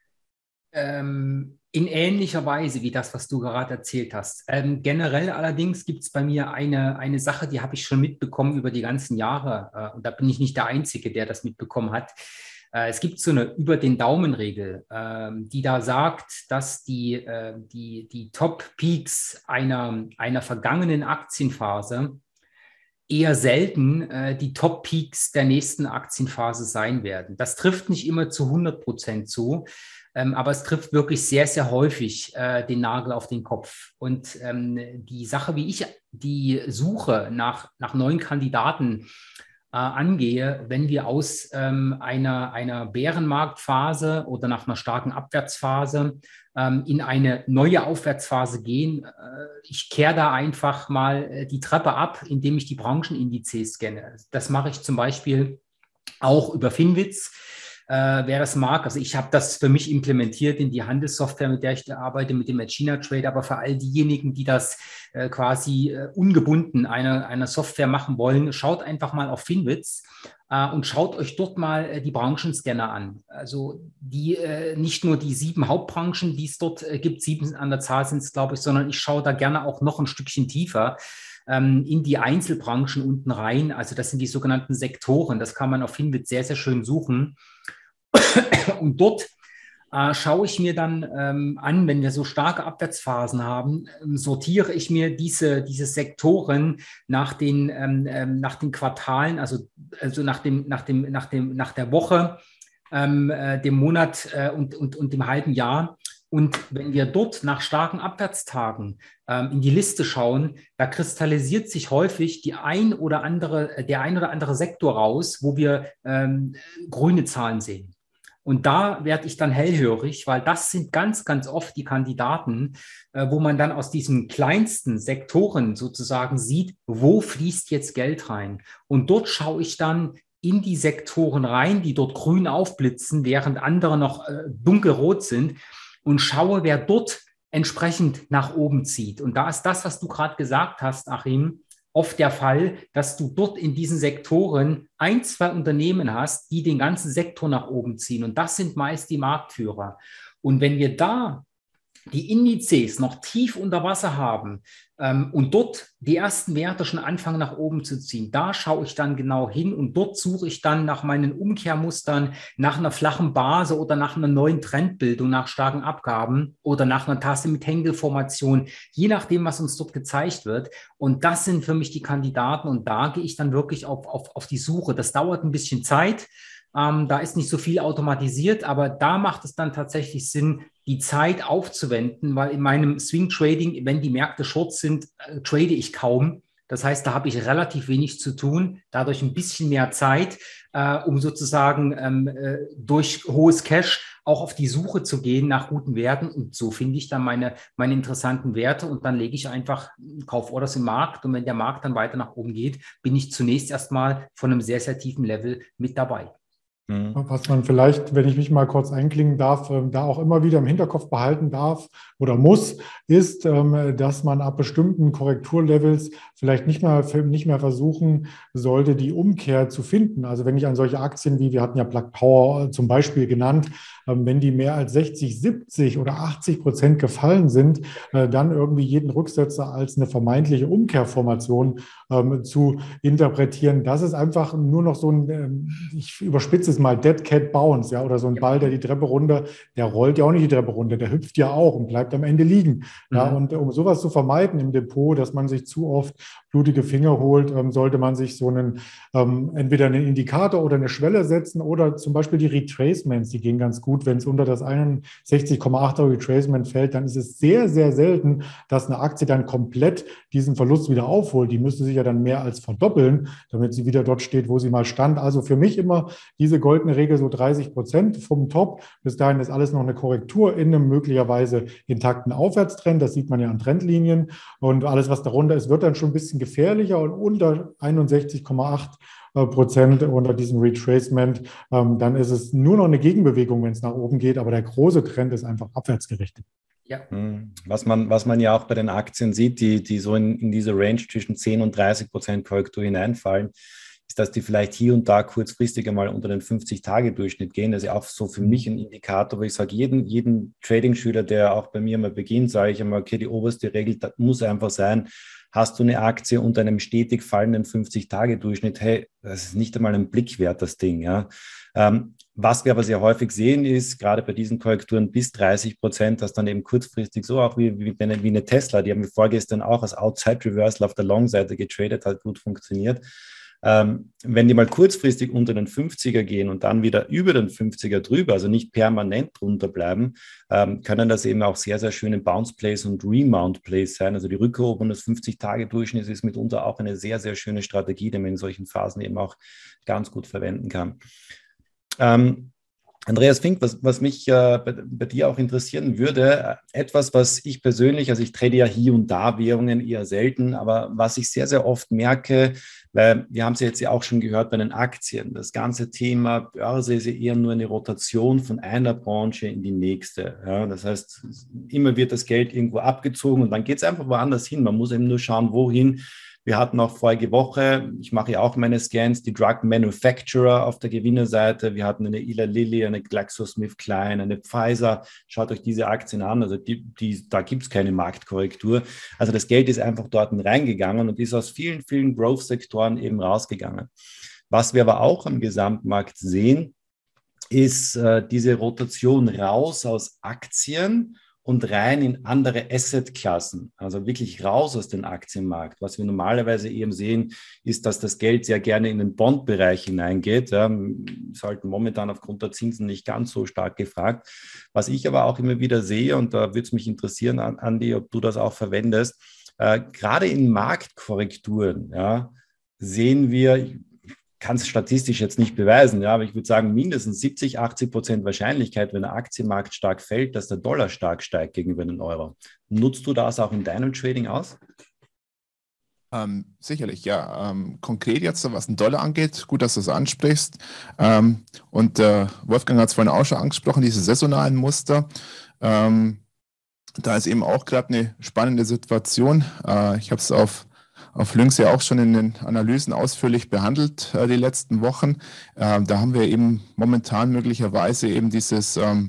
Ähm, in ähnlicher Weise wie das, was du gerade erzählt hast. Ähm, generell allerdings gibt es bei mir eine, eine Sache, die habe ich schon mitbekommen über die ganzen Jahre. Äh, und da bin ich nicht der Einzige, der das mitbekommen hat. Äh, es gibt so eine Über-den-Daumen-Regel, äh, die da sagt, dass die, äh, die, die Top-Peaks einer, einer vergangenen Aktienphase eher selten äh, die Top-Peaks der nächsten Aktienphase sein werden. Das trifft nicht immer zu hundert Prozent zu, ähm, aber es trifft wirklich sehr, sehr häufig äh, den Nagel auf den Kopf. Und ähm, die Sache, wie ich die Suche nach, nach neuen Kandidaten äh, angehe, wenn wir aus ähm, einer, einer Bärenmarktphase oder nach einer starken Abwärtsphase ähm, in eine neue Aufwärtsphase gehen, äh, ich kehre da einfach mal äh, die Treppe ab, indem ich die Branchenindizes scanne. Das mache ich zum Beispiel auch über Finwitz. Äh, wer das mag, also ich habe das für mich implementiert in die Handelssoftware, mit der ich da arbeite, mit dem China Trade, aber für all diejenigen, die das äh, quasi äh, ungebunden einer, einer Software machen wollen, schaut einfach mal auf Finwitz äh, und schaut euch dort mal äh, die Branchenscanner an. Also die äh, nicht nur die sieben Hauptbranchen, die es dort äh, gibt, sieben an der Zahl sind es, glaube ich, sondern ich schaue da gerne auch noch ein Stückchen tiefer ähm, in die Einzelbranchen unten rein. Also das sind die sogenannten Sektoren. Das kann man auf Finwitz sehr, sehr schön suchen. Und dort äh, schaue ich mir dann ähm, an, wenn wir so starke Abwärtsphasen haben, ähm, sortiere ich mir diese, diese Sektoren nach den, ähm, nach den Quartalen, also, also nach, dem, nach, dem, nach, dem, nach der Woche, ähm, äh, dem Monat äh, und, und, und dem halben Jahr. Und wenn wir dort nach starken Abwärtstagen ähm, in die Liste schauen, da kristallisiert sich häufig die ein oder andere, der ein oder andere Sektor raus, wo wir ähm, grüne Zahlen sehen. Und da werde ich dann hellhörig, weil das sind ganz, ganz oft die Kandidaten, äh, wo man dann aus diesen kleinsten Sektoren sozusagen sieht, wo fließt jetzt Geld rein. Und dort schaue ich dann in die Sektoren rein, die dort grün aufblitzen, während andere noch äh, dunkelrot sind, und schaue, wer dort entsprechend nach oben zieht. Und da ist das, was du gerade gesagt hast, Achim, oft der Fall, dass du dort in diesen Sektoren ein, zwei Unternehmen hast, die den ganzen Sektor nach oben ziehen. Und das sind meist die Marktführer. Und wenn wir da die Indizes noch tief unter Wasser haben ähm, und dort die ersten Werte schon anfangen nach oben zu ziehen, da schaue ich dann genau hin und dort suche ich dann nach meinen Umkehrmustern, nach einer flachen Base oder nach einer neuen Trendbildung, nach starken Abgaben oder nach einer Tasse mit Hängelformation, je nachdem, was uns dort gezeigt wird. Und das sind für mich die Kandidaten und da gehe ich dann wirklich auf, auf, auf die Suche. Das dauert ein bisschen Zeit. Ähm, da ist nicht so viel automatisiert, aber da macht es dann tatsächlich Sinn, die Zeit aufzuwenden, weil in meinem Swing Trading, wenn die Märkte short sind, äh, trade ich kaum. Das heißt, da habe ich relativ wenig zu tun, dadurch ein bisschen mehr Zeit, äh, um sozusagen ähm, äh, durch hohes Cash auch auf die Suche zu gehen nach guten Werten. Und so finde ich dann meine, meine interessanten Werte und dann lege ich einfach Kauforders im Markt. Und wenn der Markt dann weiter nach oben geht, bin ich zunächst erstmal von einem sehr, sehr tiefen Level mit dabei. Was man vielleicht, wenn ich mich mal kurz einklingen darf, da auch immer wieder im Hinterkopf behalten darf oder muss, ist, dass man ab bestimmten Korrekturlevels vielleicht nicht mehr, nicht mehr versuchen sollte, die Umkehr zu finden. Also wenn ich an solche Aktien wie, wir hatten ja Plug Power zum Beispiel genannt, wenn die mehr als sechzig, siebzig oder achtzig Prozent gefallen sind, dann irgendwie jeden Rücksetzer als eine vermeintliche Umkehrformation zu interpretieren. Das ist einfach nur noch so ein, ich überspitze es mal, Dead Cat Bounce, ja, oder so ein Ball, der die Treppe runter, der rollt ja auch nicht die Treppe runter, der hüpft ja auch und bleibt am Ende liegen. Ja, mhm. Und um sowas zu vermeiden im Depot, dass man sich zu oft blutige Finger holt, ähm, sollte man sich so einen, ähm, entweder einen Indikator oder eine Schwelle setzen oder zum Beispiel die Retracements, die gehen ganz gut. Wenn es unter das einundsechzig Komma achter Retracement fällt, dann ist es sehr, sehr selten, dass eine Aktie dann komplett diesen Verlust wieder aufholt. Die müsste sich ja dann mehr als verdoppeln, damit sie wieder dort steht, wo sie mal stand. Also für mich immer diese goldene Regel, so dreißig Prozent vom Top. Bis dahin ist alles noch eine Korrektur in einem möglicherweise intakten Aufwärtstrend. Das sieht man ja an Trendlinien. Und alles, was darunter ist, wird dann schon ein bisschen gefährlicher. Und unter einundsechzig Komma acht Prozent unter diesem Retracement, ähm, dann ist es nur noch eine Gegenbewegung, wenn es nach oben geht. Aber der große Trend ist einfach abwärts gerichtet. Ja. Was man, was man ja auch bei den Aktien sieht, die, die so in, in diese Range zwischen zehn und dreißig Prozent Korrektur hineinfallen, ist, dass die vielleicht hier und da kurzfristig einmal unter den fünfzig-Tage-Durchschnitt gehen. Das ist ja auch so für mich ein Indikator, wo ich sage, jeden, jeden Trading-Schüler, der auch bei mir mal beginnt, sage ich einmal, okay, die oberste Regel, das muss einfach sein, hast du eine Aktie unter einem stetig fallenden fünfzig-Tage-Durchschnitt, hey, das ist nicht einmal ein Blick wert, das Ding. Ja. Ähm, was wir aber sehr häufig sehen, ist, gerade bei diesen Korrekturen bis dreißig Prozent, dass dann eben kurzfristig so auch wie, wie, eine, wie eine Tesla, die haben wir vorgestern auch als Outside-Reversal auf der Long-Seite getradet, hat gut funktioniert. Ähm, wenn die mal kurzfristig unter den fünfziger gehen und dann wieder über den fünfziger drüber, also nicht permanent drunter bleiben, ähm, können das eben auch sehr, sehr schöne Bounce-Plays und Remount-Plays sein. Also die Rückeroberung des fünfzig-Tage-Durchschnitts ist mitunter auch eine sehr, sehr schöne Strategie, die man in solchen Phasen eben auch ganz gut verwenden kann. Ähm, Andreas Fink, was, was mich äh, bei, bei dir auch interessieren würde, äh, etwas, was ich persönlich, also ich trade ja hier und da Währungen eher selten, aber was ich sehr, sehr oft merke, weil wir haben es ja jetzt ja auch schon gehört bei den Aktien, das ganze Thema Börse ist ja eher nur eine Rotation von einer Branche in die nächste. Ja, das heißt, immer wird das Geld irgendwo abgezogen und dann geht es einfach woanders hin. Man muss eben nur schauen, wohin. Wir hatten auch vorige Woche, ich mache ja auch meine Scans, die Drug Manufacturer auf der Gewinnerseite. Wir hatten eine Eli Lilly, eine GlaxoSmithKline, eine Pfizer. Schaut euch diese Aktien an. Also die, die, da gibt es keine Marktkorrektur. Also das Geld ist einfach dort reingegangen und ist aus vielen, vielen Growth-Sektoren eben rausgegangen. Was wir aber auch am Gesamtmarkt sehen, ist äh, diese Rotation raus aus Aktien und rein in andere Assetklassen, also wirklich raus aus dem Aktienmarkt. Was wir normalerweise eben sehen, ist, dass das Geld sehr gerne in den Bond-Bereich hineingeht. Ja, ist halt momentan aufgrund der Zinsen nicht ganz so stark gefragt. Was ich aber auch immer wieder sehe, und da würde es mich interessieren, Andi, ob du das auch verwendest, äh, gerade in Marktkorrekturen, ja, sehen wir, ich kann es statistisch jetzt nicht beweisen, ja, aber ich würde sagen, mindestens siebzig, achtzig Prozent Wahrscheinlichkeit, wenn der Aktienmarkt stark fällt, dass der Dollar stark steigt gegenüber den Euro. Nutzt du das auch in deinem Trading aus? Ähm, sicherlich, ja. Ähm, konkret jetzt, was den Dollar angeht, gut, dass du es ansprichst. Ähm, und äh, Wolfgang hat es vorhin auch schon angesprochen, diese saisonalen Muster. Ähm, da ist eben auch gerade eine spannende Situation. Äh, ich habe es auf, auf Lynx ja auch schon in den Analysen ausführlich behandelt, äh, die letzten Wochen. Äh, da haben wir eben momentan möglicherweise eben dieses ähm,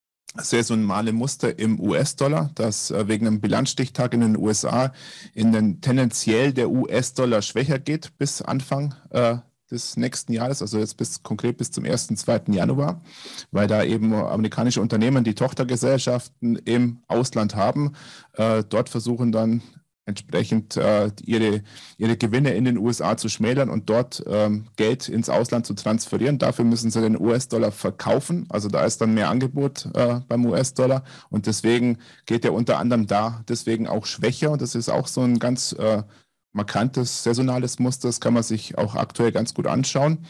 saisonale Muster im U S-Dollar, das äh, wegen einem Bilanzstichtag in den U S A in den tendenziell der U S-Dollar schwächer geht bis Anfang äh, des nächsten Jahres, also jetzt bis konkret bis zum ersten, zweiten Januar, weil da eben amerikanische Unternehmen, die Tochtergesellschaften im Ausland haben, äh, dort versuchen dann entsprechend äh, ihre, ihre Gewinne in den U S A zu schmälern und dort ähm, Geld ins Ausland zu transferieren. Dafür müssen sie den U S-Dollar verkaufen. Also da ist dann mehr Angebot äh, beim U S-Dollar und deswegen geht er unter anderem da deswegen auch schwächer und das ist auch so ein ganz äh, markantes saisonales Muster. Das kann man sich auch aktuell ganz gut anschauen.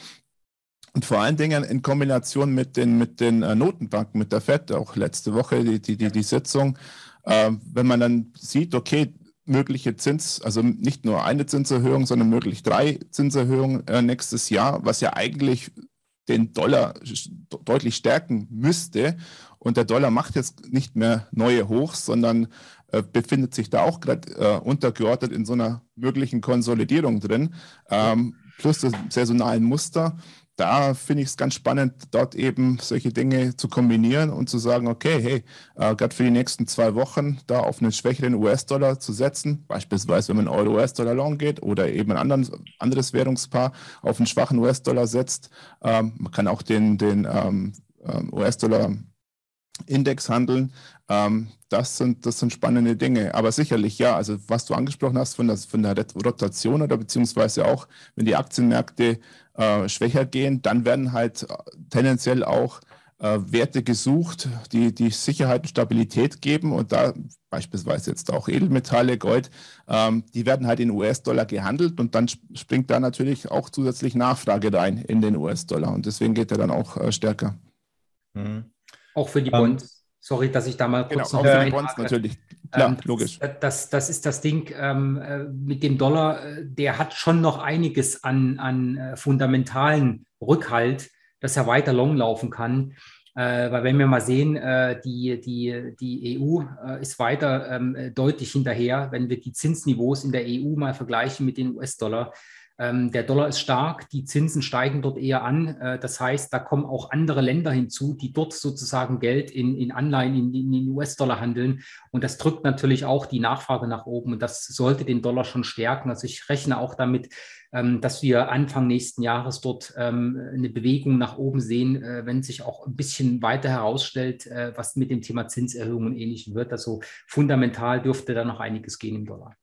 Und vor allen Dingen in Kombination mit den, mit den äh, Notenbanken, mit der Fed, auch letzte Woche die, die, die, die Sitzung, äh, wenn man dann sieht, okay, mögliche Zins, also nicht nur eine Zinserhöhung, sondern möglich drei Zinserhöhungen äh, nächstes Jahr, was ja eigentlich den Dollar deutlich stärken müsste. Und der Dollar macht jetzt nicht mehr neue Hochs, sondern äh, befindet sich da auch gerade äh, untergeordnet in so einer möglichen Konsolidierung drin, ähm, plus das saisonalen Muster. Da finde ich es ganz spannend, dort eben solche Dinge zu kombinieren und zu sagen, okay, hey, äh, gerade für die nächsten zwei Wochen da auf einen schwächeren U S-Dollar zu setzen, beispielsweise wenn man Euro-U S-Dollar long geht oder eben ein anderes, anderes Währungspaar auf einen schwachen U S-Dollar setzt. Ähm, man kann auch den, den ähm, U S-Dollar Index handeln. Ähm, das sind, das sind spannende Dinge. Aber sicherlich, ja, also was du angesprochen hast von der, von der Rotation oder beziehungsweise auch, wenn die Aktienmärkte äh, schwächer gehen, dann werden halt tendenziell auch äh, Werte gesucht, die, die Sicherheit und Stabilität geben und da beispielsweise jetzt auch Edelmetalle, Gold, ähm, die werden halt in U S-Dollar gehandelt und dann springt da natürlich auch zusätzlich Nachfrage rein in den U S-Dollar und deswegen geht er dann auch äh, stärker. Mhm. Auch für die Ähm, Bonds. Sorry, dass ich da mal kurz genau, noch auch für die Bonds natürlich. Klar, ähm, logisch. Das, das, das ist das Ding ähm, äh, mit dem Dollar, äh, der hat schon noch einiges an, an äh, fundamentalen Rückhalt, dass er weiter long laufen kann. Äh, weil wenn wir mal sehen, äh, die, die, die E U äh, ist weiter ähm, deutlich hinterher, wenn wir die Zinsniveaus in der E U mal vergleichen mit den U S-Dollar. Ähm, der Dollar ist stark, die Zinsen steigen dort eher an. Äh, das heißt, da kommen auch andere Länder hinzu, die dort sozusagen Geld in, in Anleihen, in, in den U S-Dollar handeln. Und das drückt natürlich auch die Nachfrage nach oben. Und das sollte den Dollar schon stärken. Also ich rechne auch damit, ähm, dass wir Anfang nächsten Jahres dort ähm, eine Bewegung nach oben sehen, äh, wenn sich auch ein bisschen weiter herausstellt, äh, was mit dem Thema Zinserhöhungen und Ähnlichem wird. Also fundamental dürfte da noch einiges gehen im Dollar.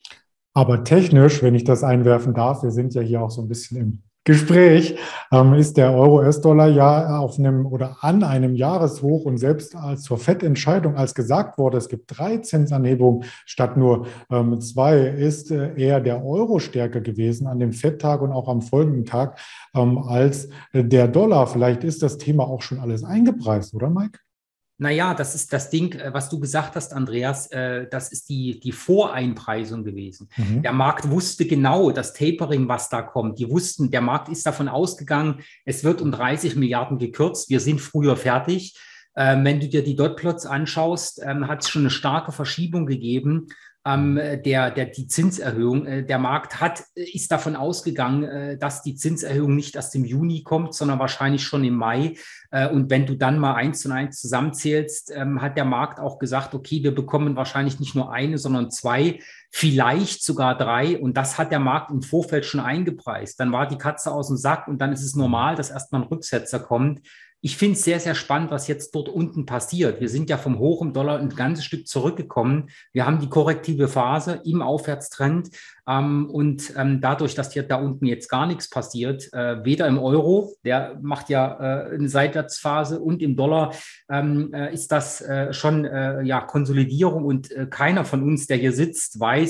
Aber technisch, wenn ich das einwerfen darf, wir sind ja hier auch so ein bisschen im Gespräch, ähm, ist der Euro-U S-Dollar ja auf einem oder an einem Jahreshoch und selbst als zur Fed-Entscheidung, als gesagt wurde, es gibt drei Zinsanhebungen statt nur ähm, zwei, ist äh, eher der Euro stärker gewesen an dem Fed-Tag und auch am folgenden Tag ähm, als äh, der Dollar. Vielleicht ist das Thema auch schon alles eingepreist, oder Mike? Naja, das ist das Ding, was du gesagt hast, Andreas, das ist die, die Voreinpreisung gewesen. Mhm. Der Markt wusste genau, das Tapering, was da kommt. Die wussten, der Markt ist davon ausgegangen, es wird um dreißig Milliarden gekürzt. Wir sind früher fertig. Wenn du dir die Dotplots anschaust, hat es schon eine starke Verschiebung gegeben. Ähm, der, der, die Zinserhöhung. Äh, der Markt hat, ist davon ausgegangen, äh, dass die Zinserhöhung nicht erst im Juni kommt, sondern wahrscheinlich schon im Mai. Äh, und wenn du dann mal eins und eins zusammenzählst, ähm, hat der Markt auch gesagt, okay, wir bekommen wahrscheinlich nicht nur eine, sondern zwei, vielleicht sogar drei. Und das hat der Markt im Vorfeld schon eingepreist. Dann war die Katze aus dem Sack und dann ist es normal, dass erstmal ein Rücksetzer kommt. Ich finde es sehr, sehr spannend, was jetzt dort unten passiert. Wir sind ja vom Hoch im Dollar ein ganzes Stück zurückgekommen. Wir haben die korrektive Phase im Aufwärtstrend. Ähm, und ähm, dadurch, dass hier da unten jetzt gar nichts passiert, äh, weder im Euro, der macht ja äh, eine Seitwärtsphase, und im Dollar ähm, äh, ist das äh, schon äh, ja, Konsolidierung. Und äh, keiner von uns, der hier sitzt, weiß,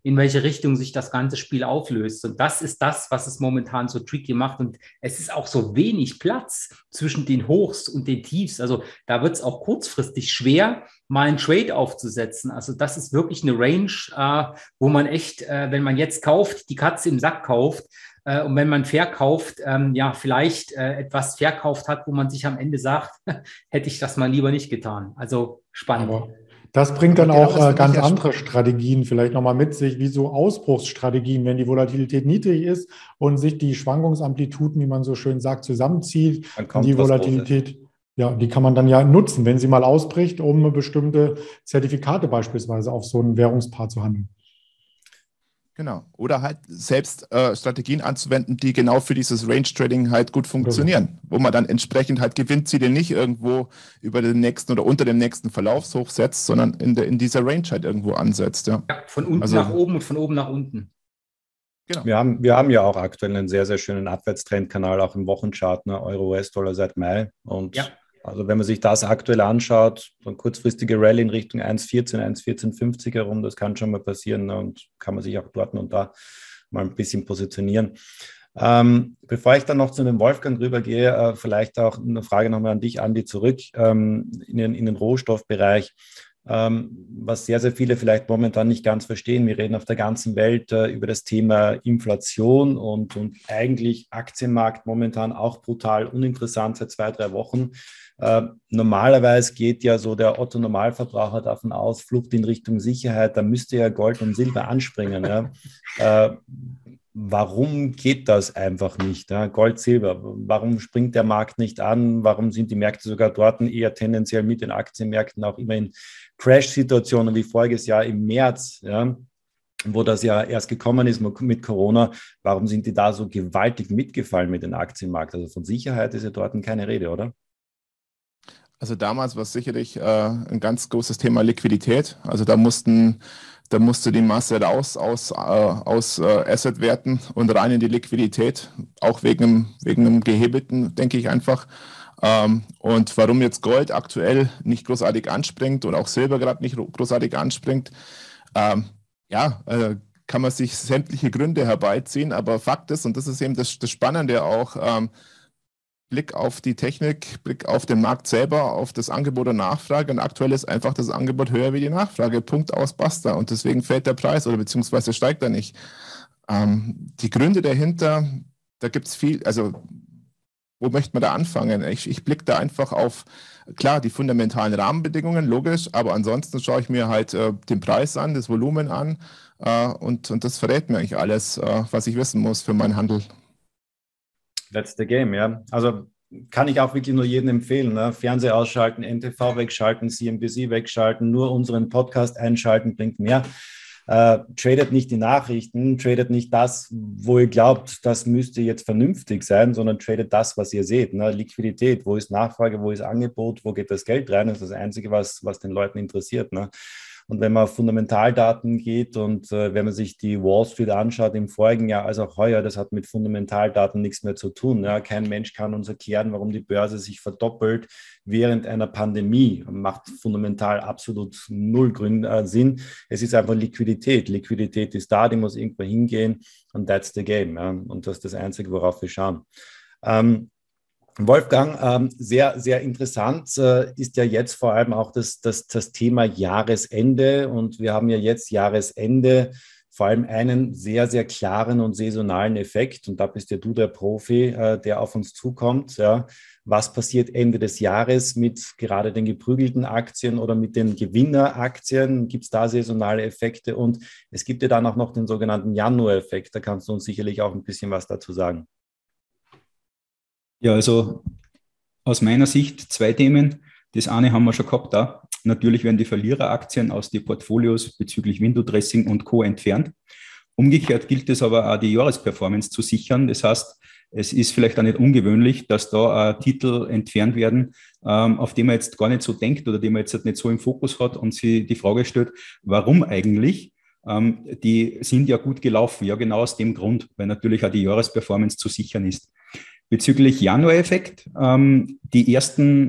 in welche Richtung sich das ganze Spiel auflöst. Und das ist das, was es momentan so tricky macht. Und es ist auch so wenig Platz zwischen den Hochs und den Tiefs. Also da wird es auch kurzfristig schwer, mal einen Trade aufzusetzen. Also das ist wirklich eine Range, äh, wo man echt, äh, wenn man jetzt kauft, die Katze im Sack kauft, äh, und wenn man verkauft, ähm, ja, vielleicht äh, etwas verkauft hat, wo man sich am Ende sagt, hätte ich das mal lieber nicht getan. Also spannend. Aber das bringt dann genau, auch äh, ganz ja andere Strategien vielleicht nochmal mit sich, wie so Ausbruchsstrategien, wenn die Volatilität niedrig ist und sich die Schwankungsamplituden, wie man so schön sagt, zusammenzieht. Dann kommt Die was Volatilität, ja, die kann man dann ja nutzen, wenn sie mal ausbricht, um bestimmte Zertifikate beispielsweise auf so ein Währungspaar zu handeln. Genau. Oder halt selbst äh, Strategien anzuwenden, die genau für dieses Range-Trading halt gut funktionieren, wo man dann entsprechend halt Gewinnziele nicht irgendwo über den nächsten oder unter dem nächsten Verlaufshoch setzt, sondern in, der, in dieser Range halt irgendwo ansetzt. Ja, ja, von unten also, nach oben und von oben nach unten. Genau. Wir haben, wir haben ja auch aktuell einen sehr, sehr schönen Abwärtstrendkanal, auch im Wochenchart, ne? Euro-U S-Dollar seit Mai. Und ja. Also wenn man sich das aktuell anschaut, so eine kurzfristige Rallye in Richtung eins Komma vierzehn, eins Komma vierzehn fünfzig herum, das kann schon mal passieren, ne? Und kann man sich auch dort und da mal ein bisschen positionieren. Ähm, bevor ich dann noch zu dem Wolfgang rübergehe, äh, vielleicht auch eine Frage nochmal an dich, Andi, zurück ähm, in, den, in den Rohstoffbereich. Ähm, was sehr, sehr viele vielleicht momentan nicht ganz verstehen. Wir reden auf der ganzen Welt äh, über das Thema Inflation und, und eigentlich Aktienmarkt momentan auch brutal uninteressant seit zwei, drei Wochen. Äh, normalerweise geht ja so der Otto-Normalverbraucher davon aus, Flucht in Richtung Sicherheit, da müsste ja Gold und Silber anspringen. Ja? Äh, Warum geht das einfach nicht? Ja? Gold, Silber, warum springt der Markt nicht an? Warum sind die Märkte sogar dort eher tendenziell mit den Aktienmärkten auch immer in Crash-Situationen wie voriges Jahr im März, ja, wo das ja erst gekommen ist mit Corona? Warum sind die da so gewaltig mitgefallen mit dem Aktienmarkt? Also von Sicherheit ist ja dort keine Rede, oder? Also damals war es sicherlich äh, ein ganz großes Thema Liquidität. Also da mussten Da musste die Masse raus aus, äh, aus äh, Assetwerten und rein in die Liquidität, auch wegen, wegen einem Gehebelten, denke ich einfach. Ähm, und warum jetzt Gold aktuell nicht großartig anspringt und auch Silber gerade nicht großartig anspringt, ähm, ja, äh, kann man sich sämtliche Gründe herbeiziehen. Aber Fakt ist, und das ist eben das, das Spannende auch, ähm, Blick auf die Technik, Blick auf den Markt selber, auf das Angebot und Nachfrage. Und aktuell ist einfach das Angebot höher wie die Nachfrage. Punkt, aus, basta. Und deswegen fällt der Preis oder beziehungsweise steigt er nicht. Ähm, die Gründe dahinter, da gibt es viel, also wo möchte man da anfangen? Ich, ich blicke da einfach auf, klar, die fundamentalen Rahmenbedingungen, logisch, aber ansonsten schaue ich mir halt äh, den Preis an, das Volumen an äh, und, und das verrät mir eigentlich alles, äh, was ich wissen muss für meinen Handel. That's the game, ja. Also kann ich auch wirklich nur jedem empfehlen. Ne? Fernseher ausschalten, N T V wegschalten, C N B C wegschalten, nur unseren Podcast einschalten, bringt mehr. Äh, tradet nicht die Nachrichten, tradet nicht das, wo ihr glaubt, das müsste jetzt vernünftig sein, sondern tradet das, was ihr seht. Ne? Liquidität, wo ist Nachfrage, wo ist Angebot, wo geht das Geld rein? Das ist das Einzige, was, was den Leuten interessiert. Ne? Und wenn man auf Fundamentaldaten geht und äh, wenn man sich die Wall Street anschaut im vorigen Jahr als auch heuer, das hat mit Fundamentaldaten nichts mehr zu tun. Ja? Kein Mensch kann uns erklären, warum die Börse sich verdoppelt während einer Pandemie. Macht fundamental absolut null Grün, äh, Sinn. Es ist einfach Liquidität. Liquidität ist da, die muss irgendwo hingehen und that's the game. Ja? Und das ist das Einzige, worauf wir schauen. Ähm, Wolfgang, ähm, sehr, sehr interessant äh, ist ja jetzt vor allem auch das, das, das Thema Jahresende. Und wir haben ja jetzt Jahresende vor allem einen sehr, sehr klaren und saisonalen Effekt. Und da bist ja du der Profi, äh, der auf uns zukommt. Ja. Was passiert Ende des Jahres mit gerade den geprügelten Aktien oder mit den Gewinneraktien? Gibt es da saisonale Effekte? Und es gibt ja dann auch noch den sogenannten Januar-Effekt. Da kannst du uns sicherlich auch ein bisschen was dazu sagen. Ja, also aus meiner Sicht zwei Themen. Das eine haben wir schon gehabt da. Natürlich werden die Verliereraktien aus den Portfolios bezüglich Window Dressing und Co. entfernt. Umgekehrt gilt es aber auch, die Jahresperformance zu sichern. Das heißt, es ist vielleicht auch nicht ungewöhnlich, dass da äh, Titel entfernt werden, ähm, auf die man jetzt gar nicht so denkt oder die man jetzt nicht so im Fokus hat und sich die Frage stellt, warum eigentlich? Ähm, die sind ja gut gelaufen. Ja, genau aus dem Grund, weil natürlich auch die Jahresperformance zu sichern ist. Bezüglich Januar-Effekt, ähm, die ersten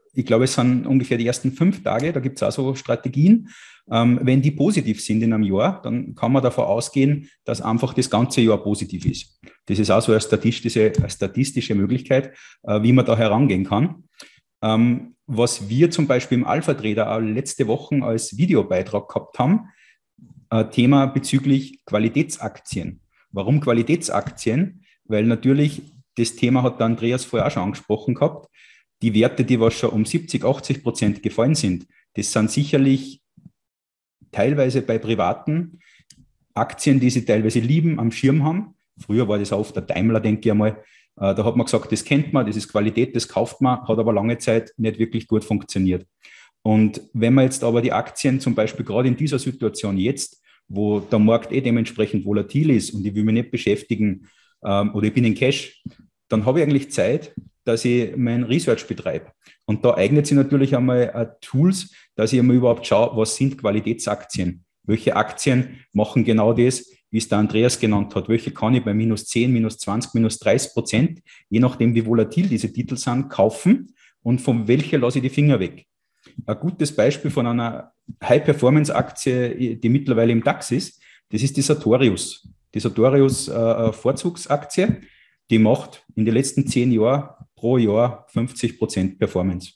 ich glaube, es sind ungefähr die ersten fünf Tage, da gibt es auch so Strategien. Ähm, wenn die positiv sind in einem Jahr, dann kann man davon ausgehen, dass einfach das ganze Jahr positiv ist. Das ist auch so eine statistische, eine statistische Möglichkeit, äh, wie man da herangehen kann. Ähm, was wir zum Beispiel im Alpha Trader auch letzte Woche als Videobeitrag gehabt haben, ein Thema bezüglich Qualitätsaktien. Warum Qualitätsaktien? Weil natürlich, das Thema hat der Andreas vorher auch schon angesprochen gehabt, die Werte, die was schon um siebzig, achtzig Prozent gefallen sind, das sind sicherlich teilweise bei privaten Aktien, die sie teilweise lieben, am Schirm haben. Früher war das auch oft der Daimler, denke ich einmal. Da hat man gesagt, das kennt man, das ist Qualität, das kauft man, hat aber lange Zeit nicht wirklich gut funktioniert. Und wenn man jetzt aber die Aktien zum Beispiel gerade in dieser Situation jetzt, wo der Markt eh dementsprechend volatil ist und ich will mich nicht beschäftigen ähm, oder ich bin in Cash, dann habe ich eigentlich Zeit, dass ich mein Research betreibe. Und da eignet sich natürlich einmal uh, Tools, dass ich einmal überhaupt schaue, was sind Qualitätsaktien? Welche Aktien machen genau das, wie es der Andreas genannt hat? Welche kann ich bei minus zehn, minus zwanzig, minus dreißig Prozent, je nachdem wie volatil diese Titel sind, kaufen und von welcher lasse ich die Finger weg? Ein gutes Beispiel von einer High-Performance-Aktie, die mittlerweile im DAX ist, das ist die Sartorius. Die Sartorius-Vorzugsaktie, äh, die macht in den letzten zehn Jahren pro Jahr fünfzig Prozent Performance.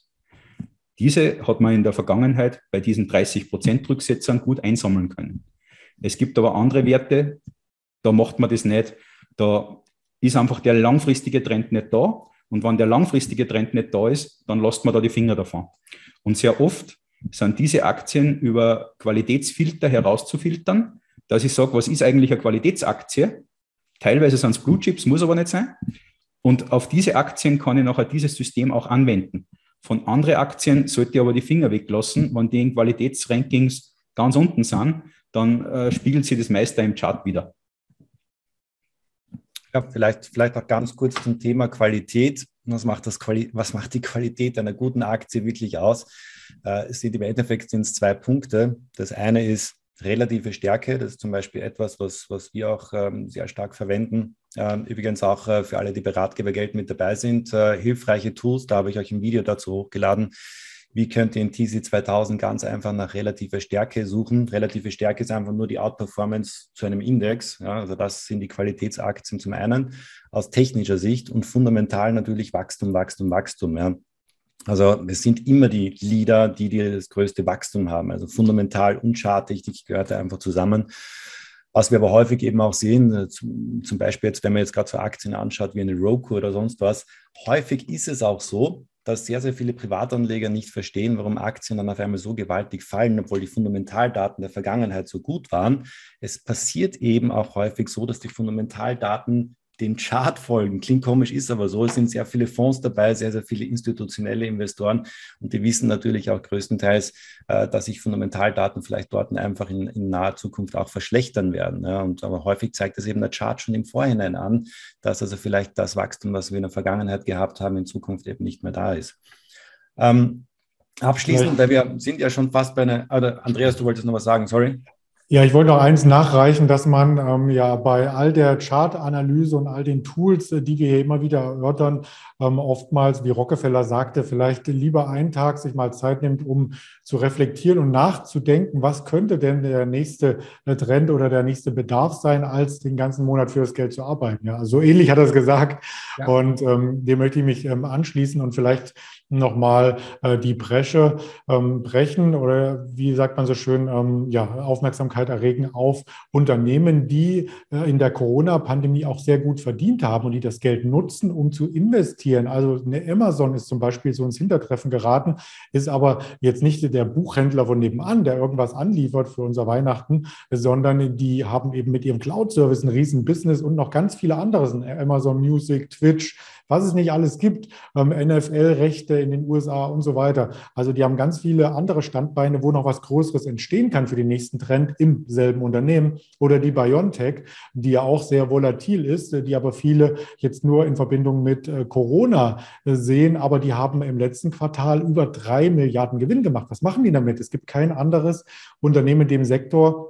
Diese hat man in der Vergangenheit bei diesen dreißig Prozent Rücksetzern gut einsammeln können. Es gibt aber andere Werte, da macht man das nicht. Da ist einfach der langfristige Trend nicht da. Und wenn der langfristige Trend nicht da ist, dann lässt man da die Finger davon. Und sehr oft sind diese Aktien über Qualitätsfilter herauszufiltern, dass ich sage, was ist eigentlich eine Qualitätsaktie? Teilweise sind es Blue Chips, muss aber nicht sein. Und auf diese Aktien kann ich nachher dieses System auch anwenden. Von anderen Aktien sollte ich aber die Finger weglassen. Wenn die in Qualitätsrankings ganz unten sind, dann äh, spiegelt sich das meiste im Chart wieder. Ja, vielleicht, vielleicht auch ganz kurz zum Thema Qualität. Was macht, das Quali- was macht die Qualität einer guten Aktie wirklich aus? Äh, es sind im Endeffekt sind es zwei Punkte. Das eine ist relative Stärke. Das ist zum Beispiel etwas, was, was wir auch ähm, sehr stark verwenden. Ähm, übrigens auch äh, für alle, die bei Ratgebergeld mit dabei sind. Äh, hilfreiche Tools, da habe ich euch ein Video dazu hochgeladen. Wie könnt ihr in T C zweitausend ganz einfach nach relativer Stärke suchen? Relative Stärke ist einfach nur die Outperformance zu einem Index. Ja, also das sind die Qualitätsaktien zum einen aus technischer Sicht und fundamental natürlich Wachstum, Wachstum, Wachstum. Ja. Also es sind immer die Leader, die, die das größte Wachstum haben. Also fundamental und charttechnisch gehört da einfach zusammen. Was wir aber häufig eben auch sehen, zum Beispiel jetzt, wenn man jetzt gerade so Aktien anschaut wie eine Roku oder sonst was, häufig ist es auch so, dass sehr, sehr viele Privatanleger nicht verstehen, warum Aktien dann auf einmal so gewaltig fallen, obwohl die Fundamentaldaten der Vergangenheit so gut waren. Es passiert eben auch häufig so, dass die Fundamentaldaten den Chart folgen. Klingt komisch, ist aber so. Es sind sehr viele Fonds dabei, sehr, sehr viele institutionelle Investoren und die wissen natürlich auch größtenteils, äh, dass sich Fundamentaldaten vielleicht dort einfach in, in naher Zukunft auch verschlechtern werden. Ja. Und aber häufig zeigt das eben der Chart schon im Vorhinein an, dass also vielleicht das Wachstum, was wir in der Vergangenheit gehabt haben, in Zukunft eben nicht mehr da ist. Ähm, abschließend, weil wir sind ja schon fast bei einer, oder Andreas, du wolltest noch was sagen, sorry. Ja, ich wollte noch eins nachreichen, dass man ähm, ja bei all der Chartanalyse und all den Tools, äh, die wir hier immer wieder erörtern, ähm, oftmals, wie Rockefeller sagte, vielleicht lieber einen Tag sich mal Zeit nimmt, um zu reflektieren und nachzudenken, was könnte denn der nächste Trend oder der nächste Bedarf sein, als den ganzen Monat für das Geld zu arbeiten. Ja, also so ähnlich hat er es gesagt. Ja. Und ähm, dem möchte ich mich ähm, anschließen und vielleicht nochmal äh, die Bresche ähm, brechen oder wie sagt man so schön, ähm, ja, Aufmerksamkeit erregen auf Unternehmen, die äh, in der Corona-Pandemie auch sehr gut verdient haben und die das Geld nutzen, um zu investieren. Also eine Amazon ist zum Beispiel so ins Hintertreffen geraten, ist aber jetzt nicht der Buchhändler von nebenan, der irgendwas anliefert für unser Weihnachten, sondern die haben eben mit ihrem Cloud-Service ein riesen Business und noch ganz viele andere, Amazon Music, Twitch, was es nicht alles gibt, ähm, N F L-Rechte in den U S A und so weiter. Also die haben ganz viele andere Standbeine, wo noch was Größeres entstehen kann für den nächsten Trend im selben Unternehmen. Oder die BioNTech, die ja auch sehr volatil ist, die aber viele jetzt nur in Verbindung mit äh, Corona äh, sehen, aber die haben im letzten Quartal über drei Milliarden Gewinn gemacht. Was machen die damit? Es gibt kein anderes Unternehmen in dem Sektor,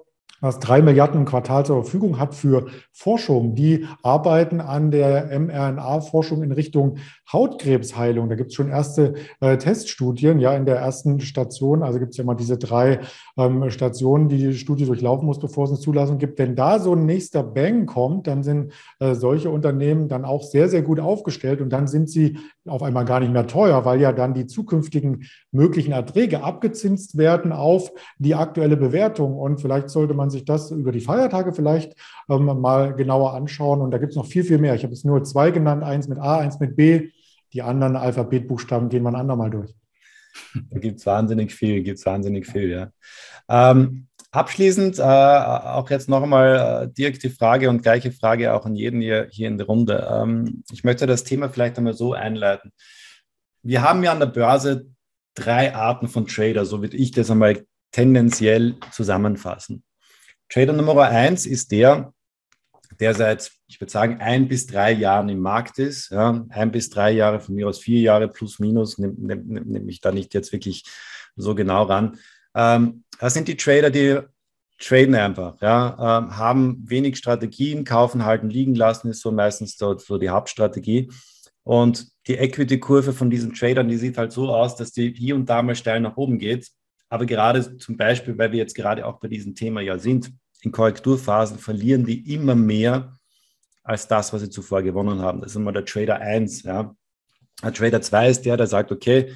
was drei Milliarden im Quartal zur Verfügung hat für Forschung. Die arbeiten an der mRNA-Forschung in Richtung Hautkrebsheilung. Da gibt es schon erste äh, Teststudien, ja, in der ersten Station. Also gibt es ja immer diese drei ähm, Stationen, die die Studie durchlaufen muss, bevor es eine Zulassung gibt. Wenn da so ein nächster Bang kommt, dann sind äh, solche Unternehmen dann auch sehr, sehr gut aufgestellt und dann sind sie auf einmal gar nicht mehr teuer, weil ja dann die zukünftigen möglichen Erträge abgezinst werden auf die aktuelle Bewertung. Und vielleicht sollte man sich das über die Feiertage vielleicht ähm, mal genauer anschauen. Und da gibt es noch viel, viel mehr. Ich habe jetzt nur zwei genannt, eins mit A, eins mit B. Die anderen Alphabetbuchstaben gehen wir ein andermal durch. Da gibt es wahnsinnig viel, gibt es wahnsinnig viel, ja. Ähm, abschließend äh, auch jetzt noch einmal äh, direkt die Frage und gleiche Frage auch an jeden hier, hier in der Runde. Ähm, ich möchte das Thema vielleicht einmal so einleiten. Wir haben ja an der Börse drei Arten von Trader, so würde ich das einmal tendenziell zusammenfassen. Trader Nummer eins ist der, der seit, ich würde sagen, ein bis drei Jahren im Markt ist. Ja, ein bis drei Jahre, von mir aus vier Jahre plus minus, nehme nehm, nehm, nehm ich da nicht jetzt wirklich so genau ran. Ähm, das sind die Trader, die traden einfach, ja, ähm, haben wenig Strategien, kaufen, halten, liegen lassen, ist so meistens so, so die Hauptstrategie. Und die Equity-Kurve von diesen Tradern, die sieht halt so aus, dass die hier und da mal steil nach oben geht. Aber gerade zum Beispiel, weil wir jetzt gerade auch bei diesem Thema ja sind, in Korrekturphasen verlieren die immer mehr als das, was sie zuvor gewonnen haben. Das ist immer der Trader eins. Ja. Der Trader zwei ist der, der sagt, okay,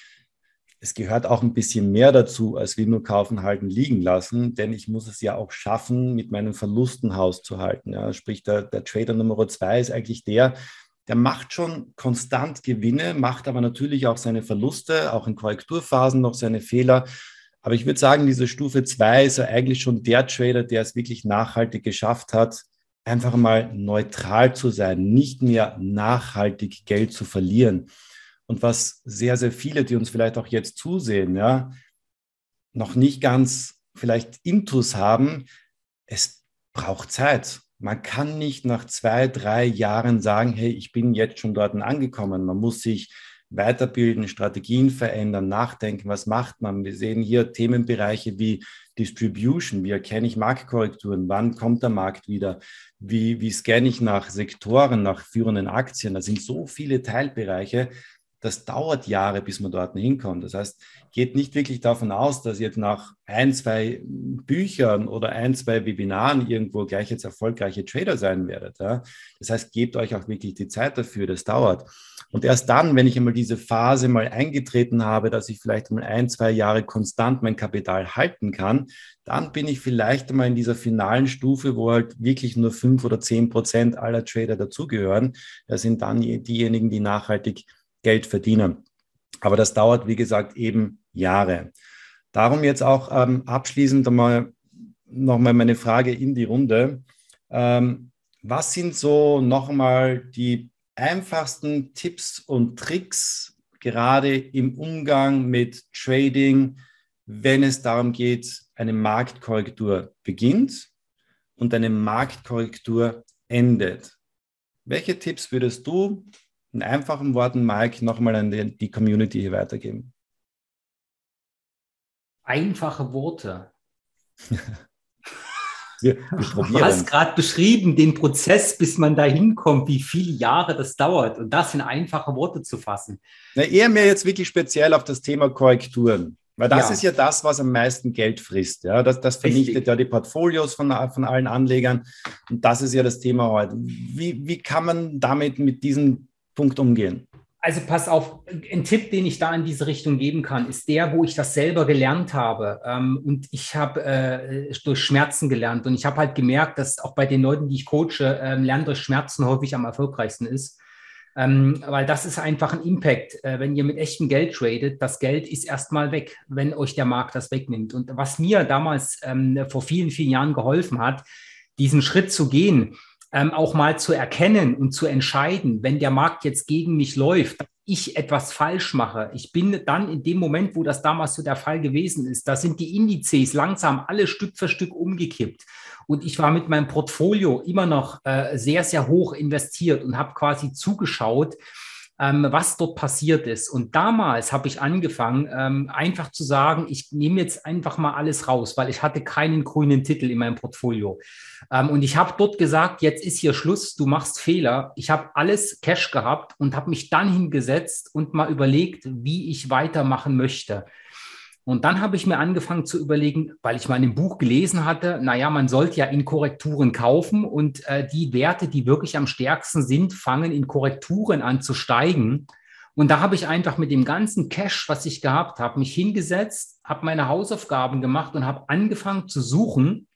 es gehört auch ein bisschen mehr dazu, als wir nur kaufen, halten, liegen lassen, denn ich muss es ja auch schaffen, mit meinen Verlusten Haus zu halten. Ja. Sprich, der, der Trader Nummer zwei ist eigentlich der, der macht schon konstant Gewinne, macht aber natürlich auch seine Verluste, auch in Korrekturphasen noch seine Fehler. Aber ich würde sagen, diese Stufe zwei ist ja eigentlich schon der Trader, der es wirklich nachhaltig geschafft hat, einfach mal neutral zu sein, nicht mehr nachhaltig Geld zu verlieren. Und was sehr, sehr viele, die uns vielleicht auch jetzt zusehen, ja, noch nicht ganz vielleicht Intus haben, es braucht Zeit. Man kann nicht nach zwei, drei Jahren sagen, hey, ich bin jetzt schon dort angekommen. Man muss sich weiterbilden, Strategien verändern, nachdenken, was macht man? Wir sehen hier Themenbereiche wie Distribution, wie erkenne ich Marktkorrekturen, wann kommt der Markt wieder, wie, wie scanne ich nach Sektoren, nach führenden Aktien. Da sind so viele Teilbereiche, das dauert Jahre, bis man dort hinkommt. Das heißt, geht nicht wirklich davon aus, dass jetzt nach ein, zwei Büchern oder ein, zwei Webinaren irgendwo gleich jetzt erfolgreiche Trader sein werdet. Ja? Das heißt, gebt euch auch wirklich die Zeit dafür, das dauert. Und erst dann, wenn ich einmal diese Phase mal eingetreten habe, dass ich vielleicht mal ein, zwei Jahre konstant mein Kapital halten kann, dann bin ich vielleicht einmal in dieser finalen Stufe, wo halt wirklich nur fünf oder zehn Prozent aller Trader dazugehören. Das sind dann diejenigen, die nachhaltig Geld verdienen. Aber das dauert, wie gesagt, eben Jahre. Darum jetzt auch ähm, abschließend einmal nochmal meine Frage in die Runde. Ähm, was sind so nochmal die einfachsten Tipps und Tricks, gerade im Umgang mit Trading, wenn es darum geht, eine Marktkorrektur beginnt und eine Marktkorrektur endet? Welche Tipps würdest du in einfachen Worten, Mike, nochmal an die, die Community hier weitergeben? Einfache Worte. wir, wir probieren. Du hast gerade beschrieben, den Prozess, bis man da hinkommt, wie viele Jahre das dauert und das in einfache Worte zu fassen. Na, eher mehr jetzt wirklich speziell auf das Thema Korrekturen. Weil das ja. ist ja das, was am meisten Geld frisst. Ja? Das, das vernichtet Richtig. ja die Portfolios von, von allen Anlegern. Und das ist ja das Thema heute. Wie, wie kann man damit mit diesem Punkt umgehen? Also pass auf, ein Tipp, den ich da in diese Richtung geben kann, ist der, wo ich das selber gelernt habe. Ähm, und ich habe äh, durch Schmerzen gelernt. Und ich habe halt gemerkt, dass auch bei den Leuten, die ich coache, äh, Lernen durch Schmerzen häufig am erfolgreichsten ist. Ähm, weil das ist einfach ein Impact. Äh, wenn ihr mit echtem Geld tradet, das Geld ist erstmal weg, wenn euch der Markt das wegnimmt. Und was mir damals ähm, vor vielen, vielen Jahren geholfen hat, diesen Schritt zu gehen, ähm, auch mal zu erkennen und zu entscheiden, wenn der Markt jetzt gegen mich läuft, dass ich etwas falsch mache. Ich bin dann in dem Moment, wo das damals so der Fall gewesen ist, da sind die Indizes langsam alle Stück für Stück umgekippt. Und ich war mit meinem Portfolio immer noch äh, sehr, sehr hoch investiert und habe quasi zugeschaut, ähm, was dort passiert ist. Und damals habe ich angefangen, ähm, einfach zu sagen, ich nehme jetzt einfach mal alles raus, weil ich hatte keinen grünen Titel in meinem Portfolio. Ähm, und ich habe dort gesagt, jetzt ist hier Schluss, du machst Fehler. Ich habe alles Cash gehabt und habe mich dann hingesetzt und mal überlegt, wie ich weitermachen möchte. Und dann habe ich mir angefangen zu überlegen, weil ich mal in einem Buch gelesen hatte, naja, man sollte ja in Korrekturen kaufen und äh, die Werte, die wirklich am stärksten sind, fangen in Korrekturen an zu steigen. Und da habe ich einfach mit dem ganzen Cash, was ich gehabt habe, mich hingesetzt, habe meine Hausaufgaben gemacht und habe angefangen zu suchen,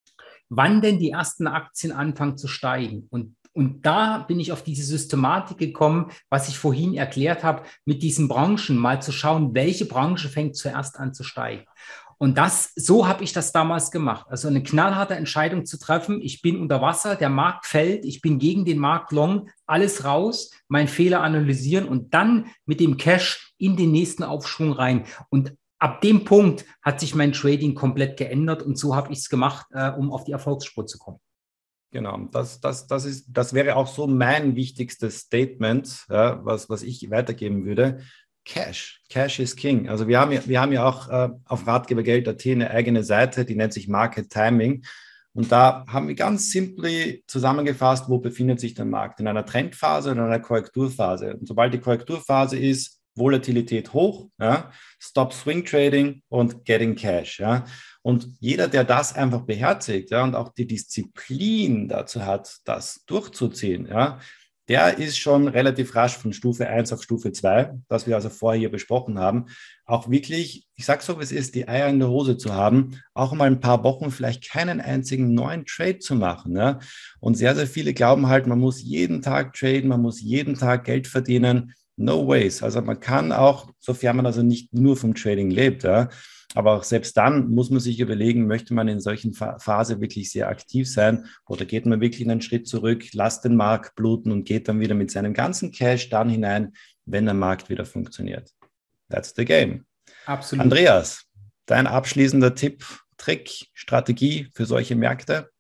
wann denn die ersten Aktien anfangen zu steigen. Und Und da bin ich auf diese Systematik gekommen, was ich vorhin erklärt habe, mit diesen Branchen mal zu schauen, welche Branche fängt zuerst an zu steigen. Und das, so habe ich das damals gemacht. Also eine knallharte Entscheidung zu treffen. Ich bin unter Wasser, der Markt fällt, ich bin gegen den Markt long, alles raus, meinen Fehler analysieren und dann mit dem Cash in den nächsten Aufschwung rein. Und ab dem Punkt hat sich mein Trading komplett geändert und so habe ich es gemacht, äh, um auf die Erfolgsspur zu kommen. Genau, das, das, das, ist, das wäre auch so mein wichtigstes Statement, ja, was, was ich weitergeben würde. Cash, Cash is King. Also wir haben ja, wir haben ja auch äh, auf Ratgebergeld Punkt at eine eigene Seite, die nennt sich Market Timing. Und da haben wir ganz simpel zusammengefasst, wo befindet sich der Markt? In einer Trendphase oder in einer Korrekturphase? Und sobald die Korrekturphase ist, Volatilität hoch, ja, Stop Swing Trading und Getting Cash. Ja. Und jeder, der das einfach beherzigt, ja, und auch die Disziplin dazu hat, das durchzuziehen, ja, der ist schon relativ rasch von Stufe eins auf Stufe zwei, das wir also vorher hier besprochen haben, auch wirklich, ich sage so, wie es ist, die Eier in der Hose zu haben, auch mal ein paar Wochen vielleicht keinen einzigen neuen Trade zu machen. Ja. Und sehr, sehr viele glauben halt, man muss jeden Tag traden, man muss jeden Tag Geld verdienen. No ways. Also man kann auch, sofern man also nicht nur vom Trading lebt, ja, aber auch selbst dann muss man sich überlegen, möchte man in solchen Phasen wirklich sehr aktiv sein oder geht man wirklich einen Schritt zurück, lasst den Markt bluten und geht dann wieder mit seinem ganzen Cash dann hinein, wenn der Markt wieder funktioniert. That's the game. Absolut. Andreas, dein abschließender Tipp, Trick, Strategie für solche Märkte?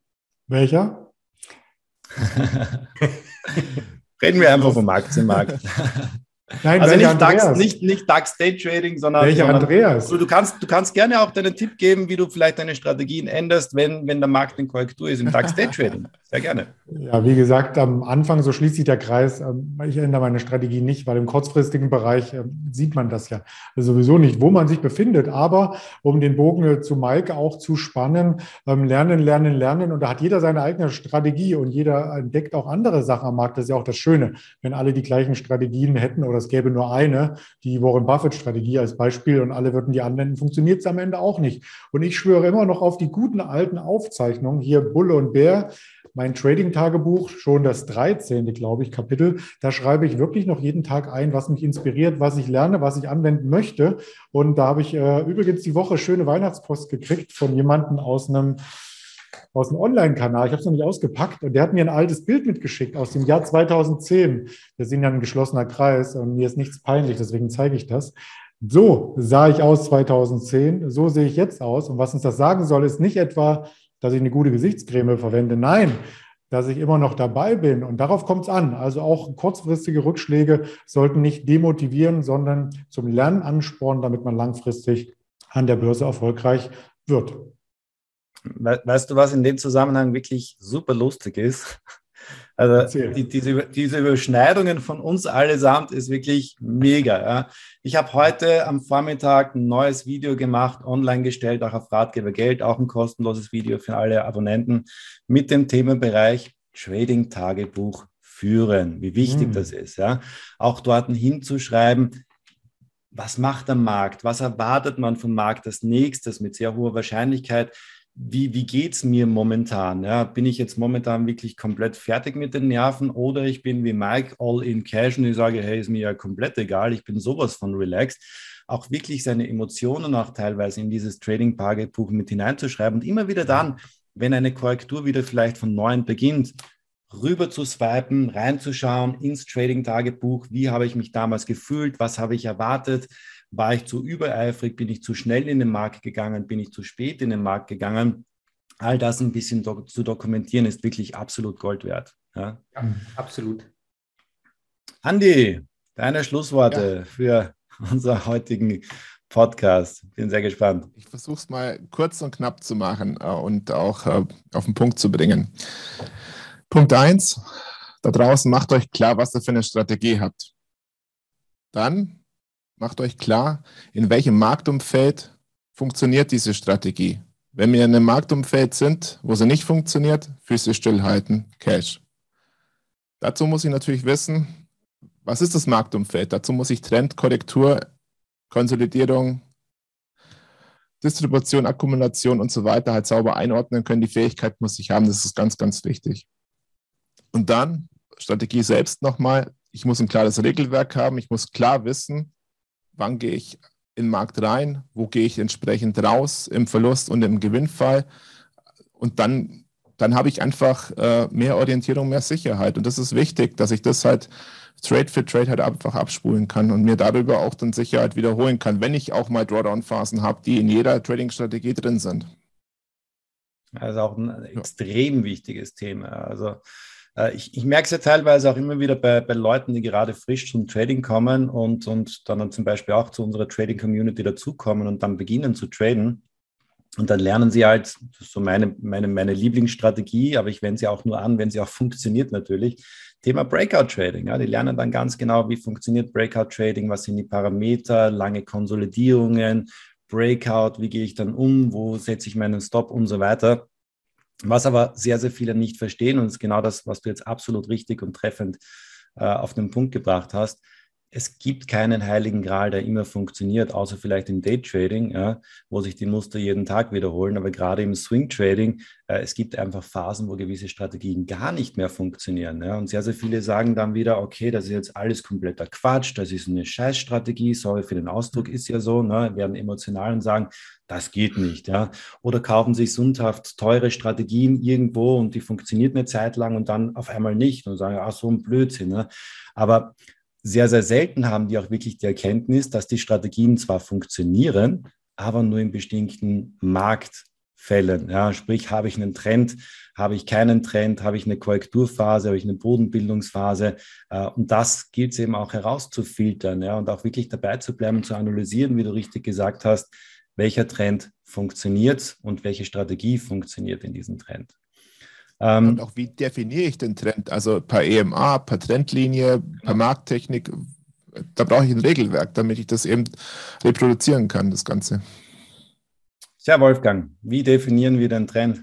Welcher? Reden wir einfach vom Aktienmarkt. Nein, also nicht Andreas? DAX, nicht, nicht DAX Day Trading, sondern, welcher sondern Andreas? Du, du, kannst, du kannst gerne auch deinen Tipp geben, wie du vielleicht deine Strategien änderst, wenn, wenn der Markt in Korrektur ist im DAX Day Trading. Sehr gerne. Ja, wie gesagt, am Anfang, so schließt sich der Kreis. Ich ändere meine Strategie nicht, weil im kurzfristigen Bereich sieht man das ja sowieso nicht, wo man sich befindet. Aber um den Bogen zu Maike auch zu spannen, lernen, lernen, lernen. Und da hat jeder seine eigene Strategie und jeder entdeckt auch andere Sachen am Markt. Das ist ja auch das Schöne, wenn alle die gleichen Strategien hätten oder es gäbe nur eine, die Warren Buffett-Strategie als Beispiel und alle würden die anwenden, funktioniert es am Ende auch nicht. Und ich schwöre immer noch auf die guten alten Aufzeichnungen, hier Bulle und Bär, mein Trading-Tagebuch, schon das dreizehnte, glaube ich, Kapitel. Da schreibe ich wirklich noch jeden Tag ein, was mich inspiriert, was ich lerne, was ich anwenden möchte. Und da habe ich äh, übrigens die Woche schöne Weihnachtspost gekriegt von jemandem aus einem aus einem Online-Kanal. Ich habe es noch nicht ausgepackt. Und der hat mir ein altes Bild mitgeschickt aus dem Jahr zweitausendzehn. Wir sind ja ein geschlossener Kreis und mir ist nichts peinlich, deswegen zeige ich das. So sah ich aus zweitausendzehn, so sehe ich jetzt aus. Und was uns das sagen soll, ist nicht etwa, dass ich eine gute Gesichtscreme verwende. Nein, dass ich immer noch dabei bin. Und darauf kommt es an. Also auch kurzfristige Rückschläge sollten nicht demotivieren, sondern zum Lernen anspornen, damit man langfristig an der Börse erfolgreich wird. Weißt du, was in dem Zusammenhang wirklich super lustig ist? Also die, diese, diese Überschneidungen von uns allesamt ist wirklich mega. Ja. Ich habe heute am Vormittag ein neues Video gemacht, online gestellt, auch auf Ratgebergeld, auch ein kostenloses Video für alle Abonnenten mit dem Themenbereich Trading-Tagebuch führen, wie wichtig mhm. das ist. Ja. Auch dort hinzuschreiben, was macht der Markt, was erwartet man vom Markt als nächstes mit sehr hoher Wahrscheinlichkeit. Wie, wie geht es mir momentan? Ja, bin ich jetzt momentan wirklich komplett fertig mit den Nerven oder ich bin wie Mike all in cash und ich sage, hey, ist mir ja komplett egal, ich bin sowas von relaxed. Auch wirklich seine Emotionen auch teilweise in dieses Trading-Tagebuch mit hineinzuschreiben und immer wieder dann, wenn eine Korrektur wieder vielleicht von neuem beginnt, rüber zu swipen, reinzuschauen ins Trading-Tagebuch, wie habe ich mich damals gefühlt, was habe ich erwartet, war ich zu übereifrig, bin ich zu schnell in den Markt gegangen, bin ich zu spät in den Markt gegangen. All das ein bisschen do- zu dokumentieren ist wirklich absolut Gold wert. Ja, ja absolut. Andi, deine Schlussworte Ja. für unseren heutigen Podcast. Bin sehr gespannt. Ich versuche es mal kurz und knapp zu machen äh, und auch äh, auf den Punkt zu bringen. Punkt eins, da draußen macht euch klar, was ihr für eine Strategie habt. Dann macht euch klar, in welchem Marktumfeld funktioniert diese Strategie. Wenn wir in einem Marktumfeld sind, wo sie nicht funktioniert, Füße stillhalten, Cash. Dazu muss ich natürlich wissen, was ist das Marktumfeld? Dazu muss ich Trend, Korrektur, Konsolidierung, Distribution, Akkumulation und so weiter halt sauber einordnen können. Die Fähigkeit muss ich haben, das ist ganz, ganz wichtig. Und dann Strategie selbst nochmal. Ich muss ein klares Regelwerk haben. Ich muss klar wissen, wann gehe ich in den Markt rein, wo gehe ich entsprechend raus im Verlust und im Gewinnfall. Und dann, dann habe ich einfach äh, mehr Orientierung, mehr Sicherheit. Und das ist wichtig, dass ich das halt Trade für Trade halt einfach abspulen kann und mir darüber auch dann Sicherheit wiederholen kann, wenn ich auch mal Drawdown-Phasen habe, die in jeder Trading-Strategie drin sind. Also auch ein extrem wichtiges Thema. Also äh, ich, ich merke es ja teilweise auch immer wieder bei, bei Leuten, die gerade frisch zum Trading kommen und, und dann, dann zum Beispiel auch zu unserer Trading-Community dazukommen und dann beginnen zu traden. Und dann lernen sie halt, das ist so meine, meine, meine Lieblingsstrategie, aber ich wende sie auch nur an, wenn sie auch funktioniert natürlich, Thema Breakout-Trading. Ja, die lernen dann ganz genau, wie funktioniert Breakout-Trading, was sind die Parameter, lange Konsolidierungen, Breakout, wie gehe ich dann um, wo setze ich meinen Stop und so weiter. Was aber sehr, sehr viele nicht verstehen, und das ist genau das, was du jetzt absolut richtig und treffend äh, auf den Punkt gebracht hast. Es gibt keinen heiligen Gral, der immer funktioniert, außer vielleicht im Daytrading, ja, wo sich die Muster jeden Tag wiederholen. Aber gerade im Swing-Trading, äh, es gibt einfach Phasen, wo gewisse Strategien gar nicht mehr funktionieren. Ja. Und sehr, sehr viele sagen dann wieder, okay, das ist jetzt alles kompletter Quatsch, das ist eine Scheißstrategie, sorry für den Ausdruck, ist ja so, ne, werden emotional und sagen, das geht nicht. Ja. Oder kaufen sich sündhaft teure Strategien irgendwo und die funktioniert eine Zeit lang und dann auf einmal nicht und sagen, ach, so ein Blödsinn. Ne. Aber sehr, sehr selten haben die auch wirklich die Erkenntnis, dass die Strategien zwar funktionieren, aber nur in bestimmten Marktfällen. Ja, sprich, habe ich einen Trend, habe ich keinen Trend, habe ich eine Korrekturphase, habe ich eine Bodenbildungsphase. Und das gilt es eben auch herauszufiltern, ja, und auch wirklich dabei zu bleiben, zu analysieren, wie du richtig gesagt hast, welcher Trend funktioniert und welche Strategie funktioniert in diesem Trend. Und auch wie definiere ich den Trend? Also per E M A, per Trendlinie, per Markttechnik. Da brauche ich ein Regelwerk, damit ich das eben reproduzieren kann, das Ganze. Tja, Wolfgang, wie definieren wir den Trend?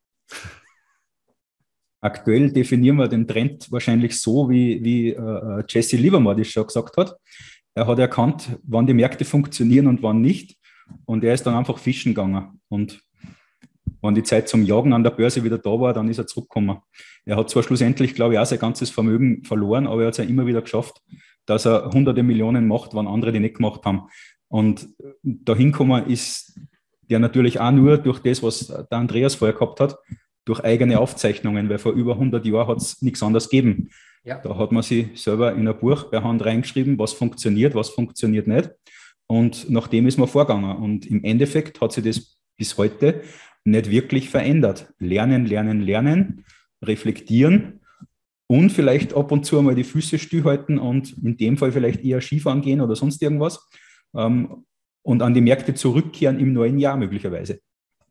Aktuell definieren wir den Trend wahrscheinlich so, wie, wie äh, Jesse Livermore das schon gesagt hat. Er hat erkannt, wann die Märkte funktionieren und wann nicht. Und er ist dann einfach fischen gegangen. Und wenn die Zeit zum Jagen an der Börse wieder da war, dann ist er zurückgekommen. Er hat zwar schlussendlich, glaube ich, auch sein ganzes Vermögen verloren, aber er hat es ja immer wieder geschafft, dass er hunderte Millionen macht, wenn andere die nicht gemacht haben. Und dahin gekommen ist der natürlich auch nur durch das, was der Andreas vorher gehabt hat, durch eigene Aufzeichnungen, weil vor über hundert Jahren hat es nichts anderes gegeben. Ja. Da hat man sich selber in ein Buch per Hand reingeschrieben, was funktioniert, was funktioniert nicht. Und nach dem ist man vorgegangen. Und im Endeffekt hat sich das bis heute nicht wirklich verändert. Lernen, lernen, lernen, reflektieren und vielleicht ab und zu einmal die Füße stillhalten und in dem Fall vielleicht eher Skifahren gehen oder sonst irgendwas ähm, und an die Märkte zurückkehren im neuen Jahr möglicherweise.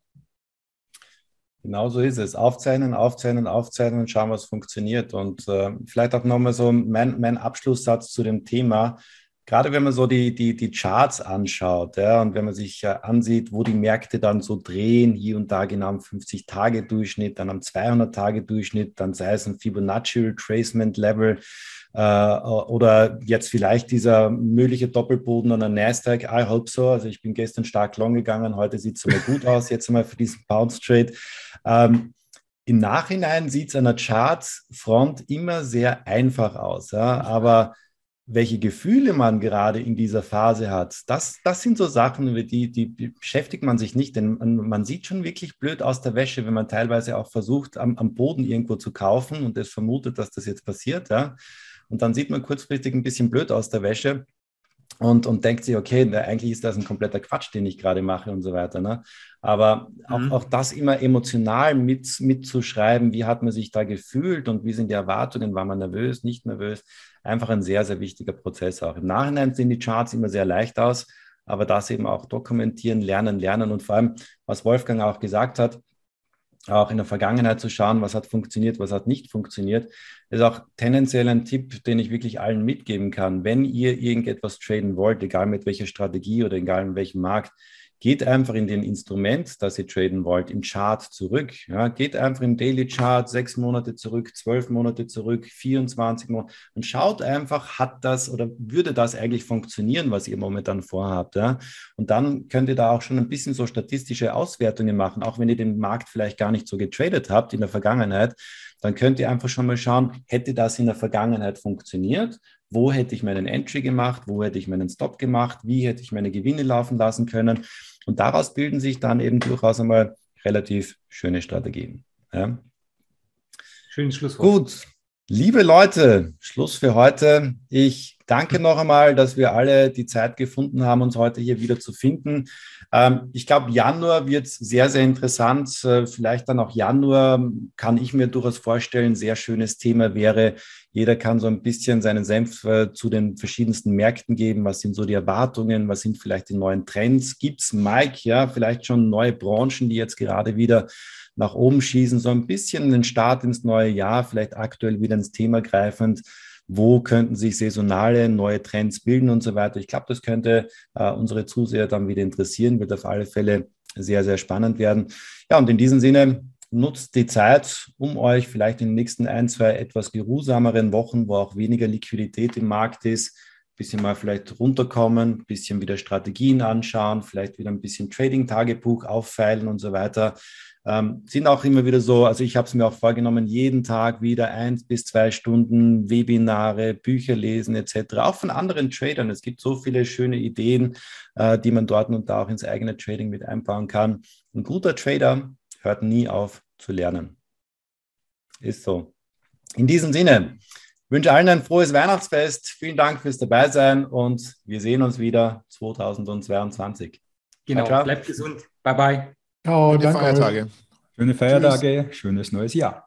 Genau so ist es. Aufzeichnen, aufzeichnen, aufzeichnen und schauen, was funktioniert. Und äh, vielleicht auch nochmal so mein, mein Abschlusssatz zu dem Thema. Gerade wenn man so die, die, die Charts anschaut, ja, und wenn man sich äh, ansieht, wo die Märkte dann so drehen, hier und da genau am fünfzig-Tage-Durchschnitt, dann am zweihundert-Tage-Durchschnitt, dann sei es ein Fibonacci-Retracement-Level äh, oder jetzt vielleicht dieser mögliche Doppelboden an der Nasdaq, I hope so. Also ich bin gestern stark long gegangen, heute sieht es immer gut aus, jetzt einmal für diesen Bounce-Trade. Ähm, Im Nachhinein sieht es an der Chartfront immer sehr einfach aus, ja, aber welche Gefühle man gerade in dieser Phase hat, das, das sind so Sachen, über die, die beschäftigt man sich nicht, denn man, man sieht schon wirklich blöd aus der Wäsche, wenn man teilweise auch versucht, am, am Boden irgendwo zu kaufen und es vermutet, dass das jetzt passiert, ja. Und dann sieht man kurzfristig ein bisschen blöd aus der Wäsche. und, und denkt sich, okay, na, eigentlich ist das ein kompletter Quatsch, den ich gerade mache und so weiter. Ne? Aber auch, mhm. auch das immer emotional mit, mitzuschreiben, wie hat man sich da gefühlt und wie sind die Erwartungen, war man nervös, nicht nervös, einfach ein sehr, sehr wichtiger Prozess auch. Im Nachhinein sehen die Charts immer sehr leicht aus, aber das eben auch dokumentieren, lernen, lernen und vor allem, was Wolfgang auch gesagt hat, auch in der Vergangenheit zu schauen, was hat funktioniert, was hat nicht funktioniert, ist auch tendenziell ein Tipp, den ich wirklich allen mitgeben kann. Wenn ihr irgendetwas traden wollt, egal mit welcher Strategie oder egal in welchem Markt, geht einfach in den Instrument, das ihr traden wollt, im Chart zurück. Ja, geht einfach im Daily Chart sechs Monate zurück, zwölf Monate zurück, vierundzwanzig Monate und schaut einfach, hat das oder würde das eigentlich funktionieren, was ihr momentan vorhabt. Ja? Und dann könnt ihr da auch schon ein bisschen so statistische Auswertungen machen, auch wenn ihr den Markt vielleicht gar nicht so getradet habt in der Vergangenheit. Dann könnt ihr einfach schon mal schauen, hätte das in der Vergangenheit funktioniert? Wo hätte ich meinen Entry gemacht? Wo hätte ich meinen Stop gemacht? Wie hätte ich meine Gewinne laufen lassen können? Und daraus bilden sich dann eben durchaus einmal relativ schöne Strategien. Ja. Schönes Schlusswort. Gut, liebe Leute, Schluss für heute. Ich danke noch einmal, dass wir alle die Zeit gefunden haben, uns heute hier wieder zu finden. Ähm, ich glaube, Januar wird sehr, sehr interessant. Äh, vielleicht dann auch Januar kann ich mir durchaus vorstellen, sehr schönes Thema wäre, jeder kann so ein bisschen seinen Senf äh, zu den verschiedensten Märkten geben. Was sind so die Erwartungen? Was sind vielleicht die neuen Trends? Gibt es, Mike, ja, vielleicht schon neue Branchen, die jetzt gerade wieder nach oben schießen? So ein bisschen den Start ins neue Jahr, vielleicht aktuell wieder ins Thema greifend. Wo könnten sich saisonale neue Trends bilden und so weiter? Ich glaube, das könnte äh, unsere Zuseher dann wieder interessieren, wird auf alle Fälle sehr, sehr spannend werden. Ja, und in diesem Sinne, nutzt die Zeit, um euch vielleicht in den nächsten ein, zwei etwas geruhsameren Wochen, wo auch weniger Liquidität im Markt ist, ein bisschen mal vielleicht runterkommen, ein bisschen wieder Strategien anschauen, vielleicht wieder ein bisschen Trading-Tagebuch auffeilen und so weiter. Ähm, sind auch immer wieder so, also ich habe es mir auch vorgenommen, jeden Tag wieder eins bis zwei Stunden Webinare, Bücher lesen et cetera. Auch von anderen Tradern. Es gibt so viele schöne Ideen, äh, die man dort und da auch ins eigene Trading mit einbauen kann. Ein guter Trader hört nie auf zu lernen. Ist so. In diesem Sinne, wünsche allen ein frohes Weihnachtsfest. Vielen Dank fürs Dabeisein und wir sehen uns wieder zweitausendzweiundzwanzig. Genau, ciao, ciao. Bleibt gesund. Bye, bye. Ciao, Schöne danke Feiertage. Schöne Feiertage, Tschüss. Schönes neues Jahr.